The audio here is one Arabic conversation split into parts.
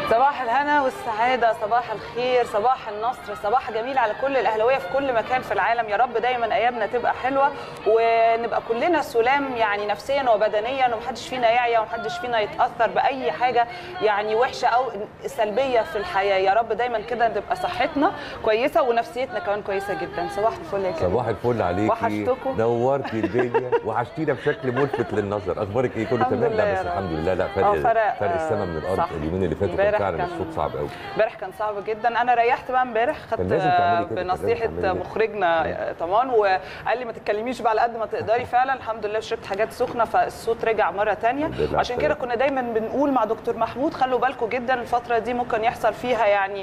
صباح الهنا والسعادة، صباح الخير، صباح النصر، صباح جميل على كل الأهلاوية في كل مكان في العالم. يا رب دايما أيامنا تبقى حلوة ونبقى كلنا سلام يعني نفسيا وبدنيا، ومحدش فينا يعيا ومحدش فينا يتأثر بأي حاجة يعني وحشة أو سلبية في الحياة. يا رب دايما كده تبقى صحتنا كويسة ونفسيتنا كمان كويسة جدا. صباح الفل يا كريم. صباح الفل عليكي، وحشتكم، نورتي الدنيا وحشتينا بشكل ملفت للنظر. اخبارك ايه؟ كله تمام؟ لا بس الحمد لله. لا فرق السما من الارض. اليومين اللي فاتوا كان فعلا الصوت صعب قوي. امبارح كان صعب جدا. انا ريحت بقى امبارح، خدت بنصيحه مخرجنا طمان وقال لي ما تتكلميش بقى على قد ما تقدري. فعلا الحمد لله شربت حاجات سخنه فالصوت رجع مره ثانيه. عشان كده كنا دايما بنقول مع دكتور محمود خلوا بالكم جدا الفتره دي ممكن يحصل فيها يعني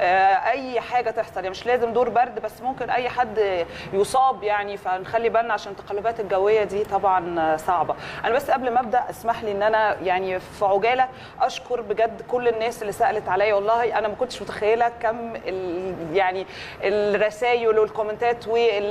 اي حاجه تحصل، يعني مش لازم دور برد بس ممكن اي حد يصاب يعني، فنخلي بالنا عشان التقلبات الجويه دي طبعا صعبه. انا بس قبل ما ابدا اسمح لي ان انا يعني في عجاله اشكر بجد كل الناس اللي سالت عليا. والله انا ما كنتش متخيله كم يعني الرسائل والكومنتات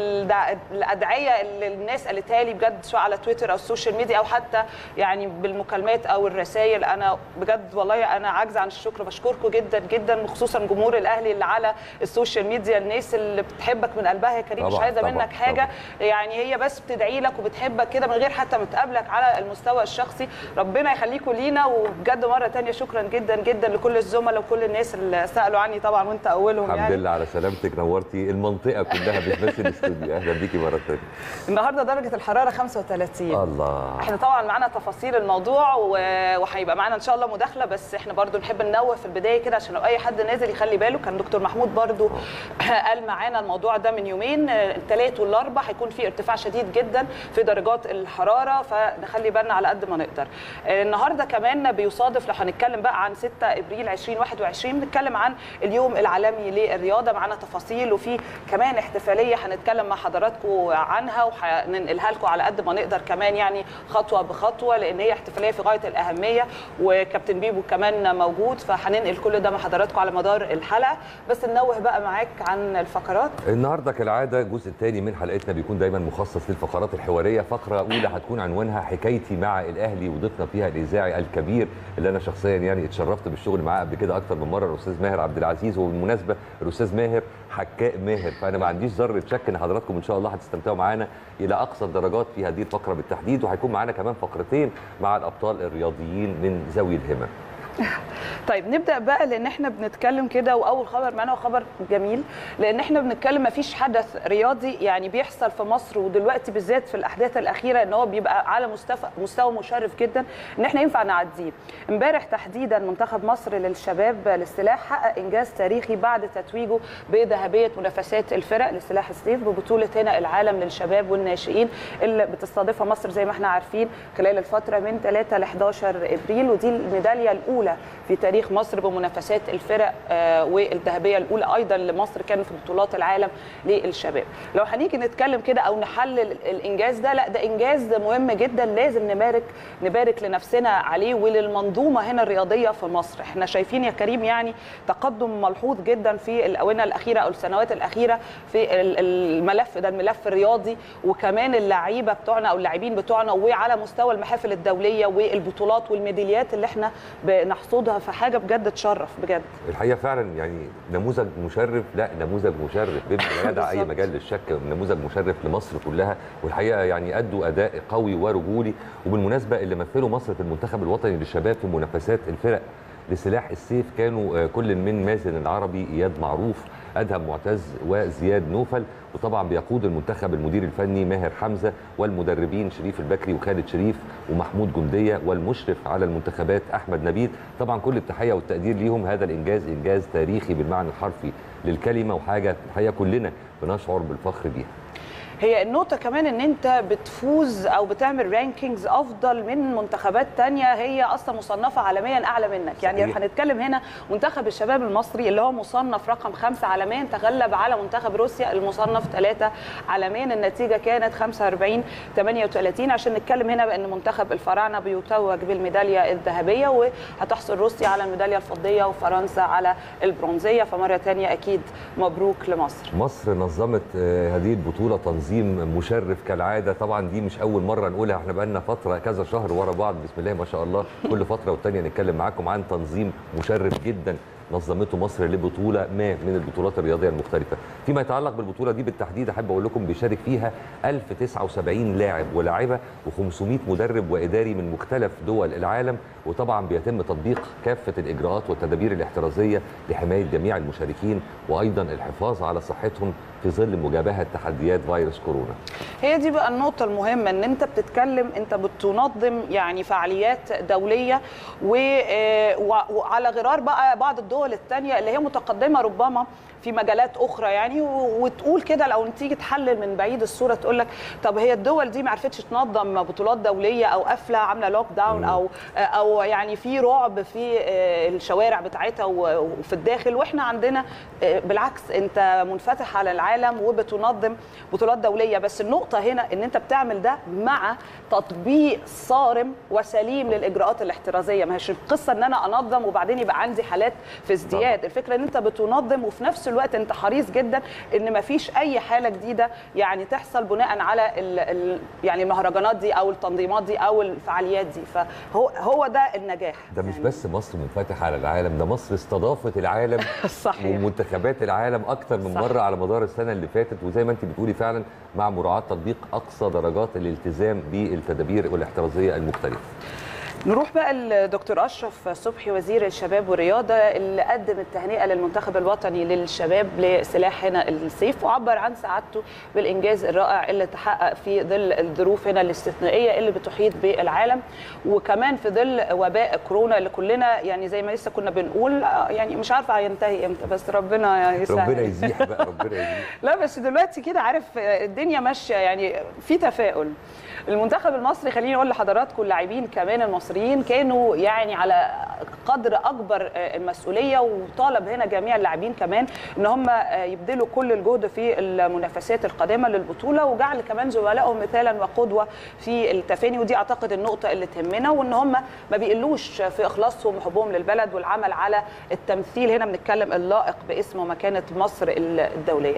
والادعيه اللي الناس قالتها لي بجد، سواء على تويتر او السوشيال ميديا او حتى يعني بالمكالمات او الرسائل. انا بجد والله انا عاجزه عن الشكر، بشكركم جدا جدا، خصوصا جمهور الاهلي اللي على السوشيال ميديا، الناس اللي بتحبك من قلبها يا كريم، مش عايزه منك حاجه يعني، هي بس بتدعي لك وبتحبك كده من غير حتى ما تقابلك على المستوى الشخصي. ربنا يخليكم لينا. وبجد مره ثانيه شكرا جدا جدا لكل الزملاء وكل الناس اللي سالوا عني طبعا وانت اولهم. الحمد لله على سلامتك، نورتي المنطقه كلها مش بس الاستوديو. اهلا بيكي مره ثانيه. النهارده درجه الحراره 35. الله. احنا طبعا معانا تفاصيل الموضوع وهيبقى معانا ان شاء الله مداخله، بس احنا برضو نحب ننوه في البدايه كده عشان لو اي حد نازل يخلي باله. كان دكتور محمود برضو قال معانا الموضوع ده من يومين، الثلاث والاربع هيكون في ارتفاع شديد جدا في درجات الحراره، فنخلي بالنا على قد ما نقدر. النهارده كمان بيصادف لو هنتكلم بقى عن 6 ابريل 2021 بنتكلم عن اليوم العالمي للرياضه. معانا تفاصيل وفي كمان احتفاليه هنتكلم مع حضراتكم عنها وهننقلها لكم على قد ما نقدر كمان يعني خطوه بخطوه، لان هي احتفاليه في غايه الاهميه وكابتن بيبو كمان موجود، فهننقل كل ده مع حضراتكم على مدار الحلقه. بس ننوه بقى معاك عن الفقرات. النهارده كالعاده الجزء الثاني من حلقتنا بيكون دايما مخصص للفقرات الحواريه. فقره اولى هتكون عنوانها حكايتي مع الاهلي، وضيفنا فيها الاذاعي الكبير اللي انا شخصيا يعني اتشرفت بالشغل معاه قبل كده اكتر من مره، الاستاذ ماهر عبد العزيز. وبالمناسبه الاستاذ ماهر حكاء ماهر، فانا ما عنديش ذره شك ان حضراتكم ان شاء الله هتستمتعوا معانا الى اقصى الدرجات في هذه الفقره بالتحديد. وهيكون معانا كمان فقرتين مع الابطال الرياضيين من ذوي الهمم. طيب نبدا بقى، لان احنا بنتكلم كده واول خبر معانا خبر جميل، لان احنا بنتكلم ما فيش حدث رياضي يعني بيحصل في مصر ودلوقتي بالذات في الاحداث الاخيره ان هو بيبقى على مستوى مشرف جدا ان احنا ينفع نعديه. امبارح تحديدا منتخب مصر للشباب للسلاح حقق انجاز تاريخي بعد تتويجه بذهبيه منافسات الفرق لسلاح السيف ببطوله هنا العالم للشباب والناشئين اللي بتستضيفها مصر زي ما احنا عارفين خلال الفتره من 3 ل 11 ابريل، ودي الميداليه الاولى في تاريخ مصر بمنافسات الفرق والذهبيه الاولى ايضا لمصر كانت في بطولات العالم للشباب. لو هنيجي نتكلم كده او نحلل الانجاز ده، لا ده انجاز مهم جدا لازم نبارك لنفسنا عليه وللمنظومه هنا الرياضيه في مصر. احنا شايفين يا كريم يعني تقدم ملحوظ جدا في الاونه الاخيره او السنوات الاخيره في الملف ده، الملف الرياضي، وكمان اللعيبه بتوعنا او اللاعبين بتوعنا وعلى مستوى المحافل الدوليه والبطولات والميداليات اللي احنا بنحصدها، في حاجه بجد تشرف بجد. الحقيقه فعلا يعني نموذج مشرف، لا نموذج مشرف بما لا يدع اي مجال للشك، نموذج مشرف لمصر كلها. والحقيقه يعني ادوا اداء قوي ورجولي. وبالمناسبه اللي مثلوا مصر في المنتخب الوطني للشباب في منافسات الفرق لسلاح السيف كانوا كل من مازن العربي، اياد معروف، ادهم معتز وزياد نوفل. وطبعا بيقود المنتخب المدير الفني ماهر حمزه، والمدربين شريف البكري وخالد شريف ومحمود جنديه، والمشرف على المنتخبات احمد نبيل. طبعا كل التحيه والتقدير ليهم. هذا الانجاز انجاز تاريخي بالمعنى الحرفي للكلمه، وحاجه الحقيقه كلنا بنشعر بالفخر بيها. هي النقطة كمان ان انت بتفوز او بتعمل رانكينجز افضل من منتخبات تانية هي اصلا مصنفة عالميا اعلى منك. يعني هنتكلم هنا منتخب الشباب المصري اللي هو مصنف رقم 5 عالميا تغلب على منتخب روسيا المصنف 3 عالميا، النتيجة كانت 45-38. عشان نتكلم هنا بان منتخب الفراعنة بيتوج بالميدالية الذهبية، وهتحصل روسيا على الميدالية الفضية وفرنسا على البرونزية. فمرة تانية اكيد مبروك لمصر. مصر نظمت هذه البطولة تنظيم تنظيم مشرف كالعاده. طبعا دي مش اول مره نقولها، احنا بقالنا فتره كذا شهر ورا بعض بسم الله ما شاء الله كل فتره والتانيه نتكلم معاكم عن تنظيم مشرف جدا نظمته مصر لبطوله ما من البطولات الرياضيه المختلفه. فيما يتعلق بالبطوله دي بالتحديد احب اقول لكم بيشارك فيها 1079 لاعب ولاعبه و500 مدرب واداري من مختلف دول العالم، وطبعا بيتم تطبيق كافه الاجراءات والتدابير الاحترازيه لحمايه جميع المشاركين وايضا الحفاظ على صحتهم في ظل مجابهه تحديات فيروس كورونا. هي دي بقى النقطة المهمة، ان انت بتتكلم، انت بتنظم يعني فعاليات دولية وعلى غرار بقى بعض الدول الثانية اللي هي متقدمة ربما في مجالات اخرى يعني، وتقول كده لو تيجي تحلل من بعيد الصوره تقول لك طب هي الدول دي ما عرفتش تنظم بطولات دوليه او قافله عامله لوك داون او يعني في رعب في الشوارع بتاعتها وفي الداخل، واحنا عندنا بالعكس انت منفتح على العالم وبتنظم بطولات دوليه. بس النقطه هنا ان انت بتعمل ده مع تطبيق صارم وسليم للاجراءات الاحترازيه، ما هيش القصه ان انا انظم وبعدين يبقى عندي حالات في ازدياد. الفكره ان انت بتنظم وفي نفس الوقت انت حريص جدا ان ما فيش اي حاله جديده يعني تحصل بناء على يعني المهرجانات دي او التنظيمات دي او الفعاليات دي. فهو ده النجاح. ده مش يعني بس مصر منفتحه على العالم، ده مصر استضافت العالم صحيح ومنتخبات العالم اكتر من مره على مدار السنه اللي فاتت، وزي ما انت بتقولي فعلا مع مراعاه تطبيق اقصى درجات الالتزام بالتدابير والاحترازيه المختلفه. نروح بقى لدكتور أشرف صبحي وزير الشباب والرياضة اللي قدم التهنئة للمنتخب الوطني للشباب لسلاح هنا السيف، وعبر عن سعادته بالإنجاز الرائع اللي تحقق في ظل الظروف هنا الاستثنائية اللي بتحيط بالعالم، وكمان في ظل وباء كورونا اللي كلنا يعني زي ما لسه كنا بنقول يعني مش عارفة هينتهي امتى، بس ربنا يسهل. ربنا يزيح بقى، ربنا يزيح. لا بس دلوقتي كده عارف الدنيا ماشية يعني في تفاؤل. المنتخب المصري خليني اقول لحضراتكم اللاعبين كمان المصريين كانوا يعني على قدر اكبر المسؤوليه، وطالب هنا جميع اللاعبين كمان ان هم يبذلوا كل الجهد في المنافسات القادمه للبطوله، وجعل كمان زملائهم مثالا وقدوه في التفاني، ودي اعتقد النقطه اللي تهمنا، وان هم ما بيقلوش في اخلاصهم وحبهم للبلد والعمل على التمثيل هنا بنتكلم اللائق باسم ومكانه مصر الدوليه.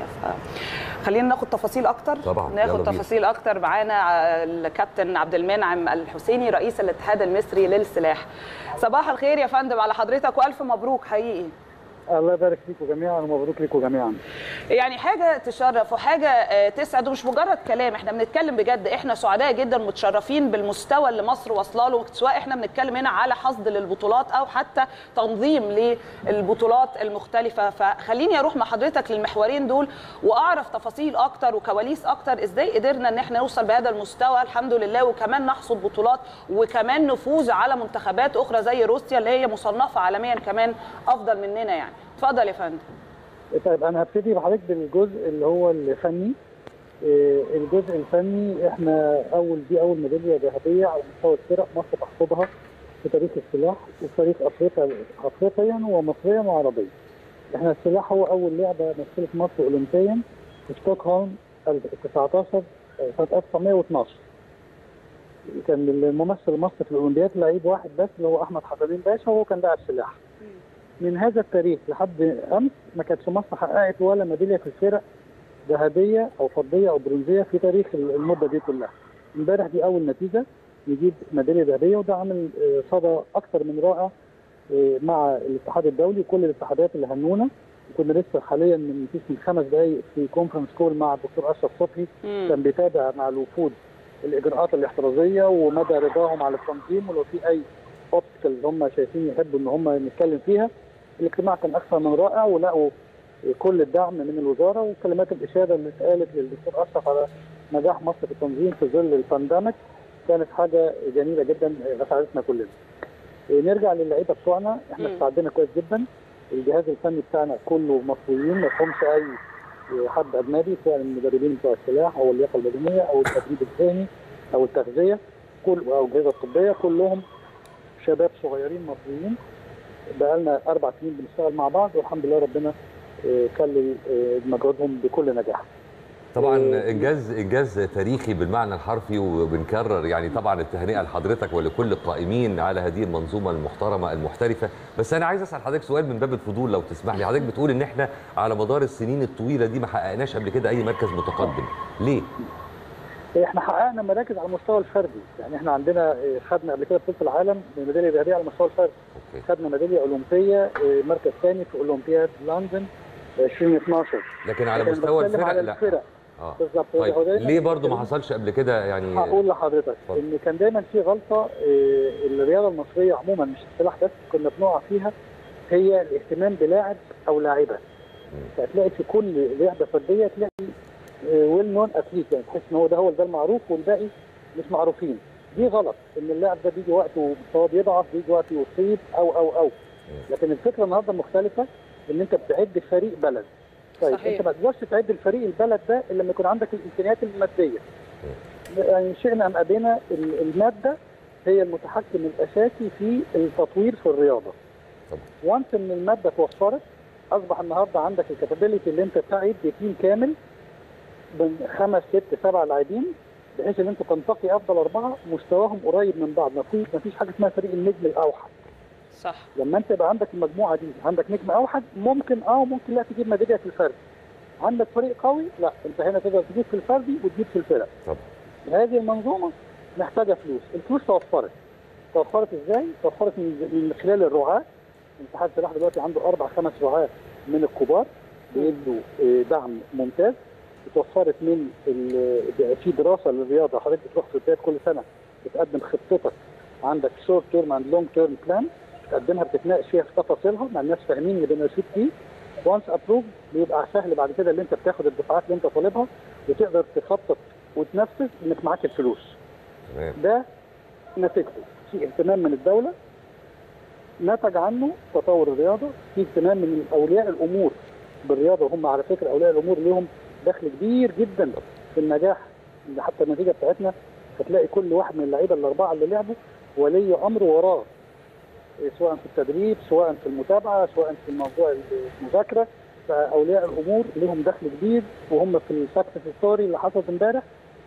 خلينا ناخد تفاصيل اكتر. طبعا ناخد تفاصيل اكتر. معانا الكابتن عبد المنعم الحسيني رئيس الاتحاد المصري للسلاح. صباح الخير يا فندم على حضرتك والف مبروك حقيقي. الله يبارك فيكم جميعا ومبروك لكم جميعا. يعني حاجه تشرف وحاجه تسعد ومش مجرد كلام، احنا بنتكلم بجد، احنا سعداء جدا متشرفين بالمستوى اللي مصر واصله له، سواء احنا بنتكلم هنا على حصد للبطولات او حتى تنظيم للبطولات المختلفه. فخليني اروح مع حضرتك للمحورين دول واعرف تفاصيل اكتر وكواليس اكتر، ازاي قدرنا ان احنا نوصل بهذا المستوى الحمد لله، وكمان نحصد بطولات وكمان نفوز على منتخبات اخرى زي روسيا اللي هي مصنفه عالميا كمان افضل مننا يعني. اتفضل يا فندم. طيب انا هبتدي بحضرتك بالجزء اللي هو الفني. الجزء الفني احنا اول ميداليه ذهبيه على مستوى الفرق مصر تحصدها في تاريخ السلاح وفي تاريخ افريقيا ومصريا وعربيا. احنا السلاح هو اول لعبه مثلت مصر اولمبيا في ستوكهولم 19 سنه 1912. كان الممثل المصري في الاولمبياد لعيب واحد بس اللي هو احمد حسنين باشا، وهو كان لاعب سلاح. من هذا التاريخ لحد امس ما كانتش مصر حققت ولا ميداليه في الفرق ذهبيه او فضيه او برونزيه في تاريخ المده دي كلها. امبارح دي اول نتيجه نجيب ميداليه ذهبيه، وده عامل صدى اكثر من رائع مع الاتحاد الدولي وكل الاتحادات اللي هنونا. كنا لسه حاليا من 5 دقائق في كونفرنس كول مع الدكتور اشرف صبحي، كان بيتابع مع الوفود الاجراءات الاحترازيه ومدى رضاهم على التنظيم، ولو في اي اوبستكل هم شايفين يحبوا ان هم نتكلم فيها. الاجتماع كان اكثر من رائع، ولقوا كل الدعم من الوزاره، وكلمات الاشاده اللي اتقالت للدكتور اشرف على نجاح مصر في التنظيم في ظل البانديميك كانت حاجه جميله جدا اسعدتنا كلنا. نرجع للعيبه بتوعنا، احنا استعدينا كويس جدا. الجهاز الفني بتاعنا كله مصريين، ما فيهمش اي حد اجنبي، سواء المدربين بتوع السلاح او اللياقه البدنيه او التدريب الذهني او التغذيه او الاجهزه الطبيه، كلهم شباب صغيرين مصريين. بقالنا 4 سنين بنشتغل مع بعض، والحمد لله ربنا كلل مجهودهم بكل نجاح. طبعا انجاز تاريخي بالمعنى الحرفي، وبنكرر يعني طبعا التهنئه لحضرتك ولكل القائمين على هذه المنظومه المحترمه المحترفه. بس انا عايز اسال حضرتك سؤال من باب الفضول لو تسمح لي. حضرتك بتقول ان احنا على مدار السنين الطويله دي ما حققناش قبل كده اي مركز متقدم، ليه؟ احنا حققنا مراكز على المستوى الفردي، يعني احنا عندنا خدنا قبل كده بطوله العالم ميداليه ذهبيه على المستوى الفردي. خدنا ميداليه اولمبيه مركز ثاني في اولمبياد لندن 2012. لكن على مستوى الفرق على لا. بالظبط. طيب ليه برضو ما حصلش قبل كده يعني؟ هقول لحضرتك ان كان دايما في غلطه الرياضه المصريه عموما مش السلاح بس كنا بنقع فيها، هي الاهتمام بلاعب او لاعبه. هتلاقي في كل لعبه فرديه تلاقي ويل نون اثليت، يعني تحس ان هو ده المعروف والباقي مش معروفين. دي غلط، ان اللاعب ده بيجي وقت ومستواه بيضعف، بيجي وقت يصيب او لكن الفكره النهارده مختلفه، ان انت بتعد فريق بلد. طيب صحيح. انت ما تقدرش تعد الفريق البلد ده الا لما يكون عندك الامكانيات الماديه. يعني شئنا ام ابينا الماده هي المتحكم الاساسي في التطوير في الرياضه. وانس ان الماده توفرت، اصبح النهارده عندك الكابابيلتي اللي انت تعد تيم كامل من 5 6 7 لاعبين، بحيث ان انت تنتقي افضل 4 مستواهم قريب من بعض. ما فيش حاجه اسمها فريق النجم الاوحد. صح. لما انت يبقى عندك المجموعه دي، عندك نجم اوحد، ممكن لا تجيب ميداليه في الفرد. عندك فريق قوي، لا انت هنا تقدر تجيب في الفردي وتجيب في الفرق. طب هذه المنظومه محتاجه فلوس، الفلوس توفرت ازاي؟ توفرت من خلال الرعاه. اتحاد السلاح دلوقتي عنده 4 5 رعاه من الكبار بيدوا دعم ممتاز. اتوفرت من في دراسه للرياضه، حضرتك بتروح في بدايه كل سنه بتقدم خطتك، عندك شورت تيرم اند لونج تيرم بلان، بتقدمها بتتناقش فيها في تفاصيلها مع الناس فاهمين اللي بنرشد فيه. وانس ابروف بيبقى سهل بعد كده اللي انت بتاخد الدفعات اللي انت طالبها وتقدر تخطط وتنفذ انك معاك الفلوس. ده نتيجته في اهتمام من الدوله، نتج عنه تطور الرياضه، في اهتمام من اولياء الامور بالرياضه، وهم على فكره اولياء الامور ليهم دخل كبير جدا في النجاح. حتى النتيجه بتاعتنا هتلاقي كل واحد من اللعيبه الاربعه اللي لعبوا ولي امر وراه، سواء في التدريب، سواء في المتابعه، سواء في موضوع المذاكره. فاولياء الامور لهم دخل كبير، وهم في السكسس ستوري اللي حصلت امبارح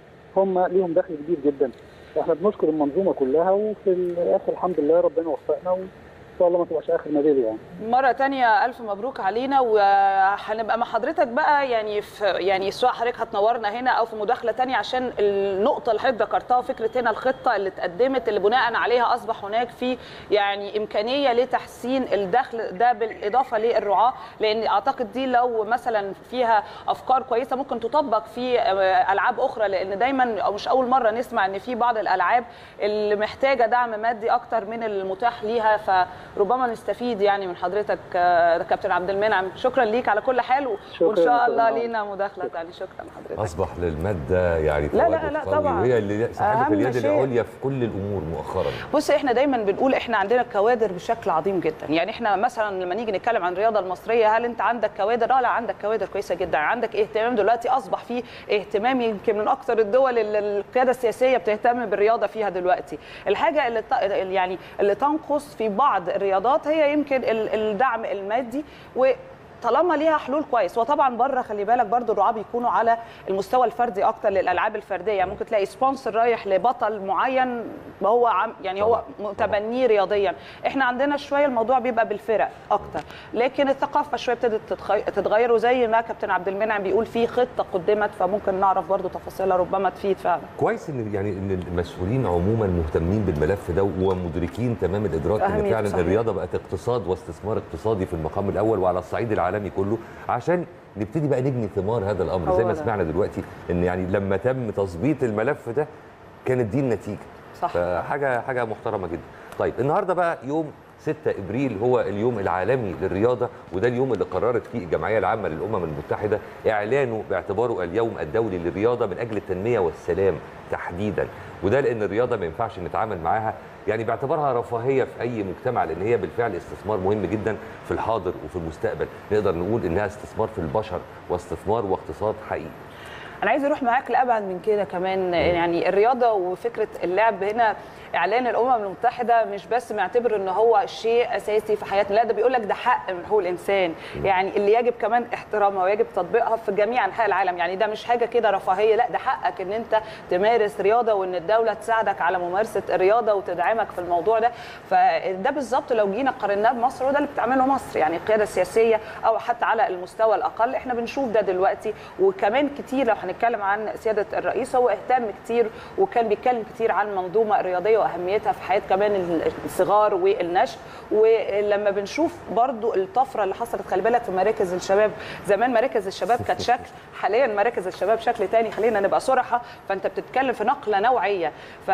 هم ليهم دخل كبير جدا. فاحنا بنشكر المنظومه كلها، وفي الاخر الحمد لله ربنا وفقنا، ان شاء الله ما تبقاش اخر ميداليه يعني. مره ثانيه الف مبروك علينا، وهنبقى مع حضرتك بقى يعني سواء حضرتك هتنورنا هنا او في مداخله ثانيه، عشان النقطه اللي حضرتك ذكرتها، فكره هنا الخطه اللي اتقدمت اللي بناء عليها اصبح هناك في يعني امكانيه لتحسين الدخل ده بالاضافه للرعاه، لان اعتقد دي لو مثلا فيها افكار كويسه ممكن تطبق في العاب اخرى، لان دايما او مش اول مره نسمع ان في بعض الالعاب اللي محتاجه دعم مادي اكتر من المتاح ليها، فربما نستفيد يعني من حضرتك كابتن عبد المنعم. شكرا ليك على كل حال، وان شاء الله لينا مداخله ثانيه. شكرا لحضرتك. اصبح للماده يعني لا طبعا، وهي اللي سحبت اليد العليا في كل الامور مؤخرا. بص احنا دايما بنقول احنا عندنا كوادر بشكل عظيم جدا، يعني احنا مثلا لما نيجي نتكلم عن الرياضه المصريه، هل انت عندك كوادر؟ لا عندك كوادر كويسه جدا، عندك اهتمام دلوقتي، اصبح فيه اهتمام يمكن من اكثر الدول اللي القياده السياسيه بتهتم بالرياضه فيها دلوقتي. الحاجه اللي تنقص في بعض الرياضات هي يمكن الدعم المادي، طالما ليها حلول كويس. وطبعا بره خلي بالك برضو الرعاه بيكونوا على المستوى الفردي اكتر للالعاب الفرديه، يعني ممكن تلاقي سبونسر رايح لبطل معين هو يعني هو متبنيه رياضيا. احنا عندنا شويه الموضوع بيبقى بالفرق اكتر، لكن الثقافه شويه ابتدت تتغير، وزي ما كابتن عبد المنعم بيقول في خطه قدمت، فممكن نعرف برضو تفاصيلها ربما تفيد فعلا. كويس ان يعني ان المسؤولين عموما مهتمين بالملف ده ومدركين تمام الادراك ان فعلا صحيح. الرياضه بقت اقتصاد واستثمار اقتصادي في المقام الاول وعلى الصعيد العالمي كله، عشان نبتدي بقى نجني ثمار هذا الامر زي ما سمعنا دلوقتي، ان يعني لما تم تظبيط الملف ده كانت دي النتيجه. صح. فحاجه محترمه جدا. طيب النهارده بقى يوم 6 ابريل هو اليوم العالمي للرياضه، وده اليوم اللي قررت فيه الجمعيه العامه للامم المتحده اعلانه باعتباره اليوم الدولي للرياضه من اجل التنميه والسلام تحديدا، وده لان الرياضه ما ينفعش نتعامل معاها يعني باعتبارها رفاهيه في اي مجتمع، لان هي بالفعل استثمار مهم جدا في الحاضر وفي المستقبل. نقدر نقول انها استثمار في البشر واستثمار واقتصاد حقيقي. انا عايزه اروح معاك لابعد من كده كمان، يعني الرياضه وفكره اللعب هنا اعلان الامم المتحده مش بس معتبر ان هو شيء اساسي في حياتنا، لا ده بيقول لك ده حق من حقوق الانسان، يعني اللي يجب كمان احترامها ويجب تطبيقها في جميع انحاء العالم. يعني ده مش حاجه كده رفاهيه، لا ده حقك ان انت تمارس رياضه وان الدوله تساعدك على ممارسه الرياضه وتدعمك في الموضوع ده. فده بالظبط لو جينا قارناه بمصر وده اللي بتعمله مصر، يعني القياده السياسيه او حتى على المستوى الاقل احنا بنشوف ده دلوقتي. وكمان كتير لو هنتكلم عن سياده الرئيس هو اهتم كتير وكان بيتكلم كتير عن منظومه رياضيه واهميتها في حياه كمان الصغار والنشء. ولما بنشوف برضو الطفره اللي حصلت، خلي بالك في مراكز الشباب، زمان مراكز الشباب كانت شكل، حاليا مراكز الشباب شكل تاني، خلينا نبقى صراحه. فانت بتتكلم في نقله نوعيه،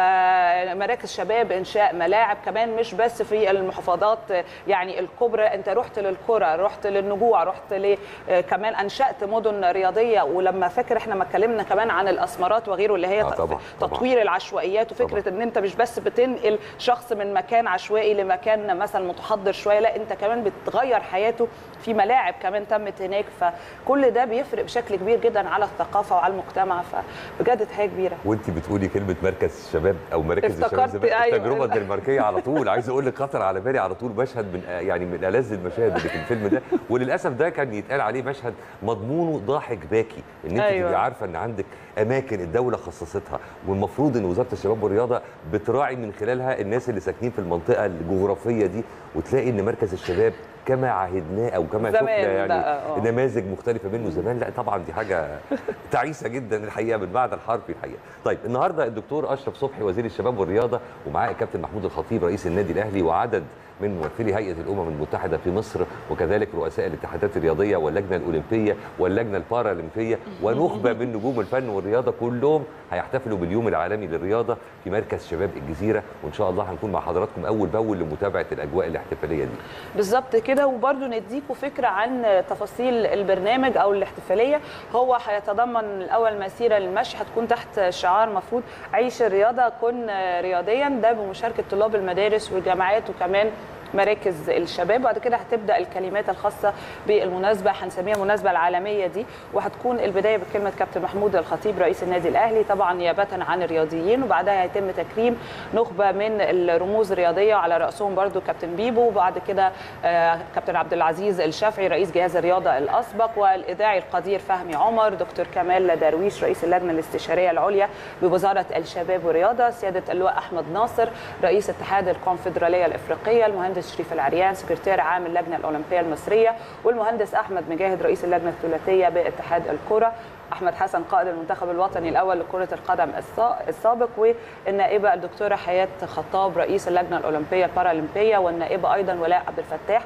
فمراكز شباب، انشاء ملاعب كمان مش بس في المحافظات يعني الكبرى، انت رحت للكره، رحت للنجوع، رحت كمان انشات مدن رياضيه. ولما فاكر احنا ما اتكلمنا كمان عن الاسمرات وغيره اللي هي تطوير العشوائيات، وفكره ان انت مش بس بتنقل شخص من مكان عشوائي لمكان مثلا متحضر شويه، لا انت كمان بتغير حياته في ملاعب كمان تمت هناك. فكل ده بيفرق بشكل كبير جدا على الثقافه وعلى المجتمع، فبجد حاجه كبيره. وانت بتقولي كلمه مركز الشباب او مراكز الشباب، التجربه الدنماركيه على طول عايز اقول لك خطر على بالي على طول مشهد من يعني من ألذ المشاهد اللي في الفيلم ده. وللاسف ده كان يتقال عليه مشهد مضمونه ضاحك باكي، ان انت تبقي عارفه ان عندك اماكن الدوله خصصتها والمفروض ان وزاره الشباب والرياضه بتراعي من خلالها الناس اللي ساكنين في المنطقه الجغرافيه دي، وتلاقي ان مركز الشباب كما عهدناه او كما شفنا يعني نماذج مختلفه منه زمان. لا طبعا دي حاجه تعيسه جدا الحقيقه من بعد الحرب الحقيقه. طيب النهارده الدكتور اشرف صبحي وزير الشباب والرياضه ومعاه الكابتن محمود الخطيب رئيس النادي الاهلي وعدد من ممثلي هيئه الامم المتحده في مصر، وكذلك رؤساء الاتحادات الرياضيه واللجنه الاولمبيه واللجنه البارالمبيه ونخبه من نجوم الفن والرياضه، كلهم هيحتفلوا باليوم العالمي للرياضه في مركز شباب الجزيره، وان شاء الله هنكون مع حضراتكم اول باول لمتابعه الاجواء الاحتفاليه دي. بالظبط كده. وبرده نديكم فكره عن تفاصيل البرنامج او الاحتفاليه. هو هيتضمن الاول مسيره للمشي هتكون تحت شعار مفروض عيش الرياضه كن رياضيا، ده بمشاركه طلاب المدارس والجامعات وكمان مراكز الشباب. بعد كده هتبدا الكلمات الخاصه بالمناسبه، هنسميها المناسبه العالميه دي، وهتكون البدايه بكلمه كابتن محمود الخطيب رئيس النادي الاهلي طبعا نيابه عن الرياضيين، وبعدها هيتم تكريم نخبه من الرموز الرياضيه على راسهم برضو كابتن بيبو، وبعد كده كابتن عبد العزيز الشافعي رئيس جهاز الرياضه الاسبق، والاذاعي القدير فهمي عمر، دكتور كمال درويش رئيس اللجنه الاستشاريه العليا بوزاره الشباب والرياضه، سياده اللواء احمد ناصر رئيس اتحاد الكونفدراليه الافريقيه، المهندس شريف العريان سكرتير عام اللجنه الاولمبيه المصريه، والمهندس احمد مجاهد رئيس اللجنه الثلاثيه باتحاد الكره، احمد حسن قائد المنتخب الوطني الاول لكره القدم السابق، والنائبه الدكتوره حياه خطاب رئيس اللجنه الاولمبيه البارالمبيه، والنائبه ايضا ولاء عبد الفتاح،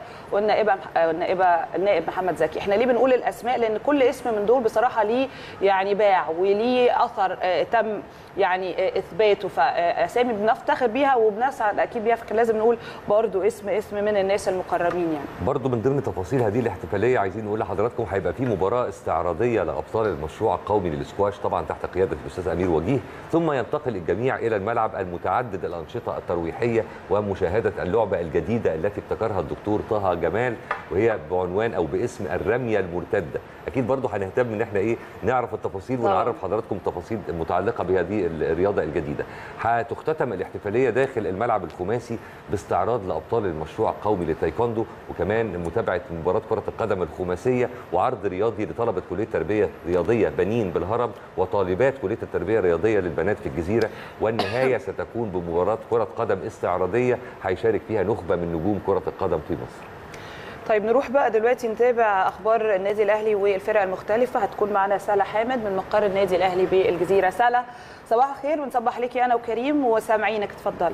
النائب محمد زكي. احنا ليه بنقول الاسماء؟ لان كل اسم من دول بصراحه ليه يعني باع وليه اثر تم يعني اثباته، فاسامي بنفتخر بيها وبنسعد اكيد بيها، فلازم نقول برضو اسم من الناس المقربين. يعني برضو من ضمن تفاصيل هذه الاحتفاليه عايزين نقول لحضراتكم هيبقى في مباراه استعراضيه لابطال المشروع القومي للسكواش طبعا تحت قياده الاستاذ امير وجيه، ثم ينتقل الجميع الى الملعب المتعدد الانشطه الترويحيه ومشاهده اللعبه الجديده التي ابتكرها الدكتور طه جمال، وهي بعنوان او باسم الرميه المرتده. اكيد برضو هنهتم ان احنا نعرف التفاصيل ونعرف حضراتكم تفاصيل متعلقه بهذه الرياضه الجديده. هتختتم الاحتفاليه داخل الملعب الخماسي باستعراض لابطال المشروع القومي للتايكوندو، وكمان متابعه مباراه كره القدم الخماسيه وعرض رياضي لطلبه كليه تربيه رياضيه بنين بالهرم وطالبات كليه التربيه الرياضيه للبنات في الجزيره، والنهايه ستكون بمباراه كره قدم استعراضيه هيشارك فيها نخبه من نجوم كره القدم في مصر. طيب نروح بقى دلوقتي نتابع اخبار النادي الاهلي والفرق المختلفه. هتكون معنا سالة حامد من مقر النادي الاهلي بالجزيره. سالة صباح الخير، بنصبح عليكي انا وكريم وسامعينك، اتفضلي.